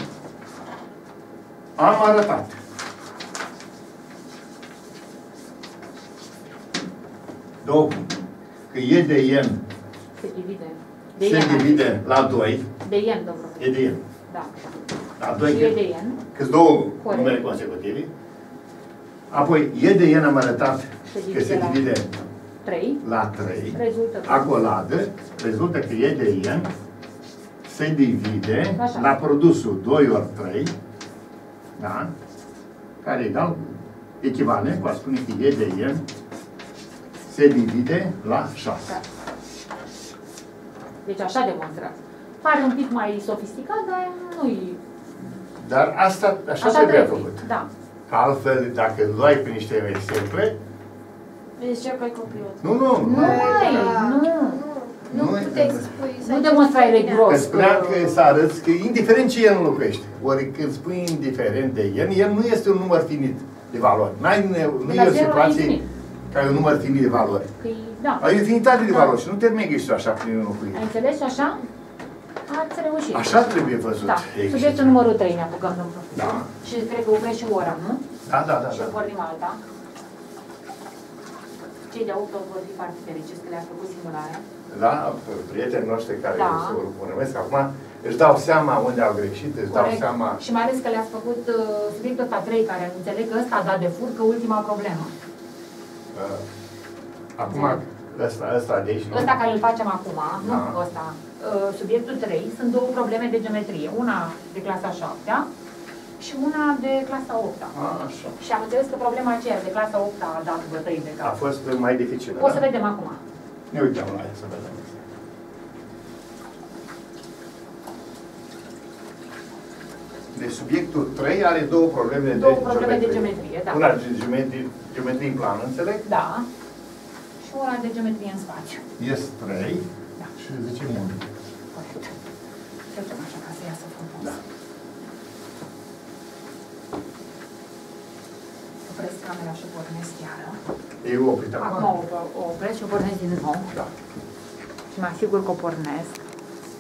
Am arătat. Două puncte. Că E de n Se divide. De se ien. divide la doi. De ien, domnul. E de n. Da. La doi Și e de ien. că două Corect. numere consecutive. Apoi E de n am arătat Se că se divide la divide trei. la trei. Rezultă. Acoladă, rezultă că E de n se divide Așa. la produsul doi ori trei, da? Care e egal, echivalent, va spune că E de n se divide la șase. Da. Deci așa demonstrați. Pare un pic mai sofisticat, dar nu-i... Dar asta așa, Așa trebuie trebuie. făcut. Da. Că altfel, dacă îl luai pe niște exemple, Deci ce că ai copiat. nu, nu, Nu, nu. mai, nu. Nu Nu- puteți spui să Nu demonstrai Că riguros. spuneam că să arăți că indiferent ce el înlocuiește, ori când spui indiferent de el, el nu este un număr finit de valori. N-ai, nu De e la o zero la situație infinit. ca e un număr finit de valori. Că-i, da. Ai infinitate de Da. valori și nu te mergi tu așa prin Ai înlocuire. înțeles și așa? Ați reușit. Așa trebuie văzut. Da. exercițiul. Subiectul numărul trei ne apucăm, domnul profesor. Da. Și cred că oprești și ora, nu? Da, da, da. Și da. vorbim alta. Cei de opt vor fi foarte fericiți că le-a făcut simularea. Da, prietenii noștri care Da. se urmăresc acum își dau seama unde au greșit, își dau Corect. seama. Și mai ales că le-ați făcut uh, subiectul ăsta trei, care înțeleg că ăsta a dat de furcă ultima problemă. Uh, acum, ăsta, ăsta de aici, nu? Ăsta care îl facem acum, nu Da. ăsta. Uh, subiectul trei sunt două probleme de geometrie. Una de clasa șaptea și una de clasa opta. A, așa. Și am înțeles că problema aceea de clasa opta a dat bătăi de A cap. fost mai dificilă, O da? să vedem acum. Ne uităm la ea să vedem. Deci subiectul trei are două probleme Două de probleme de geometrie. geometrie, da. Una de geometrie, geometrie în plan, înțeleg? Da. Și una de geometrie în spațiu. Ies trei Da. și zicem unu. Corect. Trecem așa ca să iasă frumos. Da. Opresc camera și pornesc iară. E oprit Acum acum? o, o opresc și o pornesc din nou. Da. Și mă asigur că o pornesc.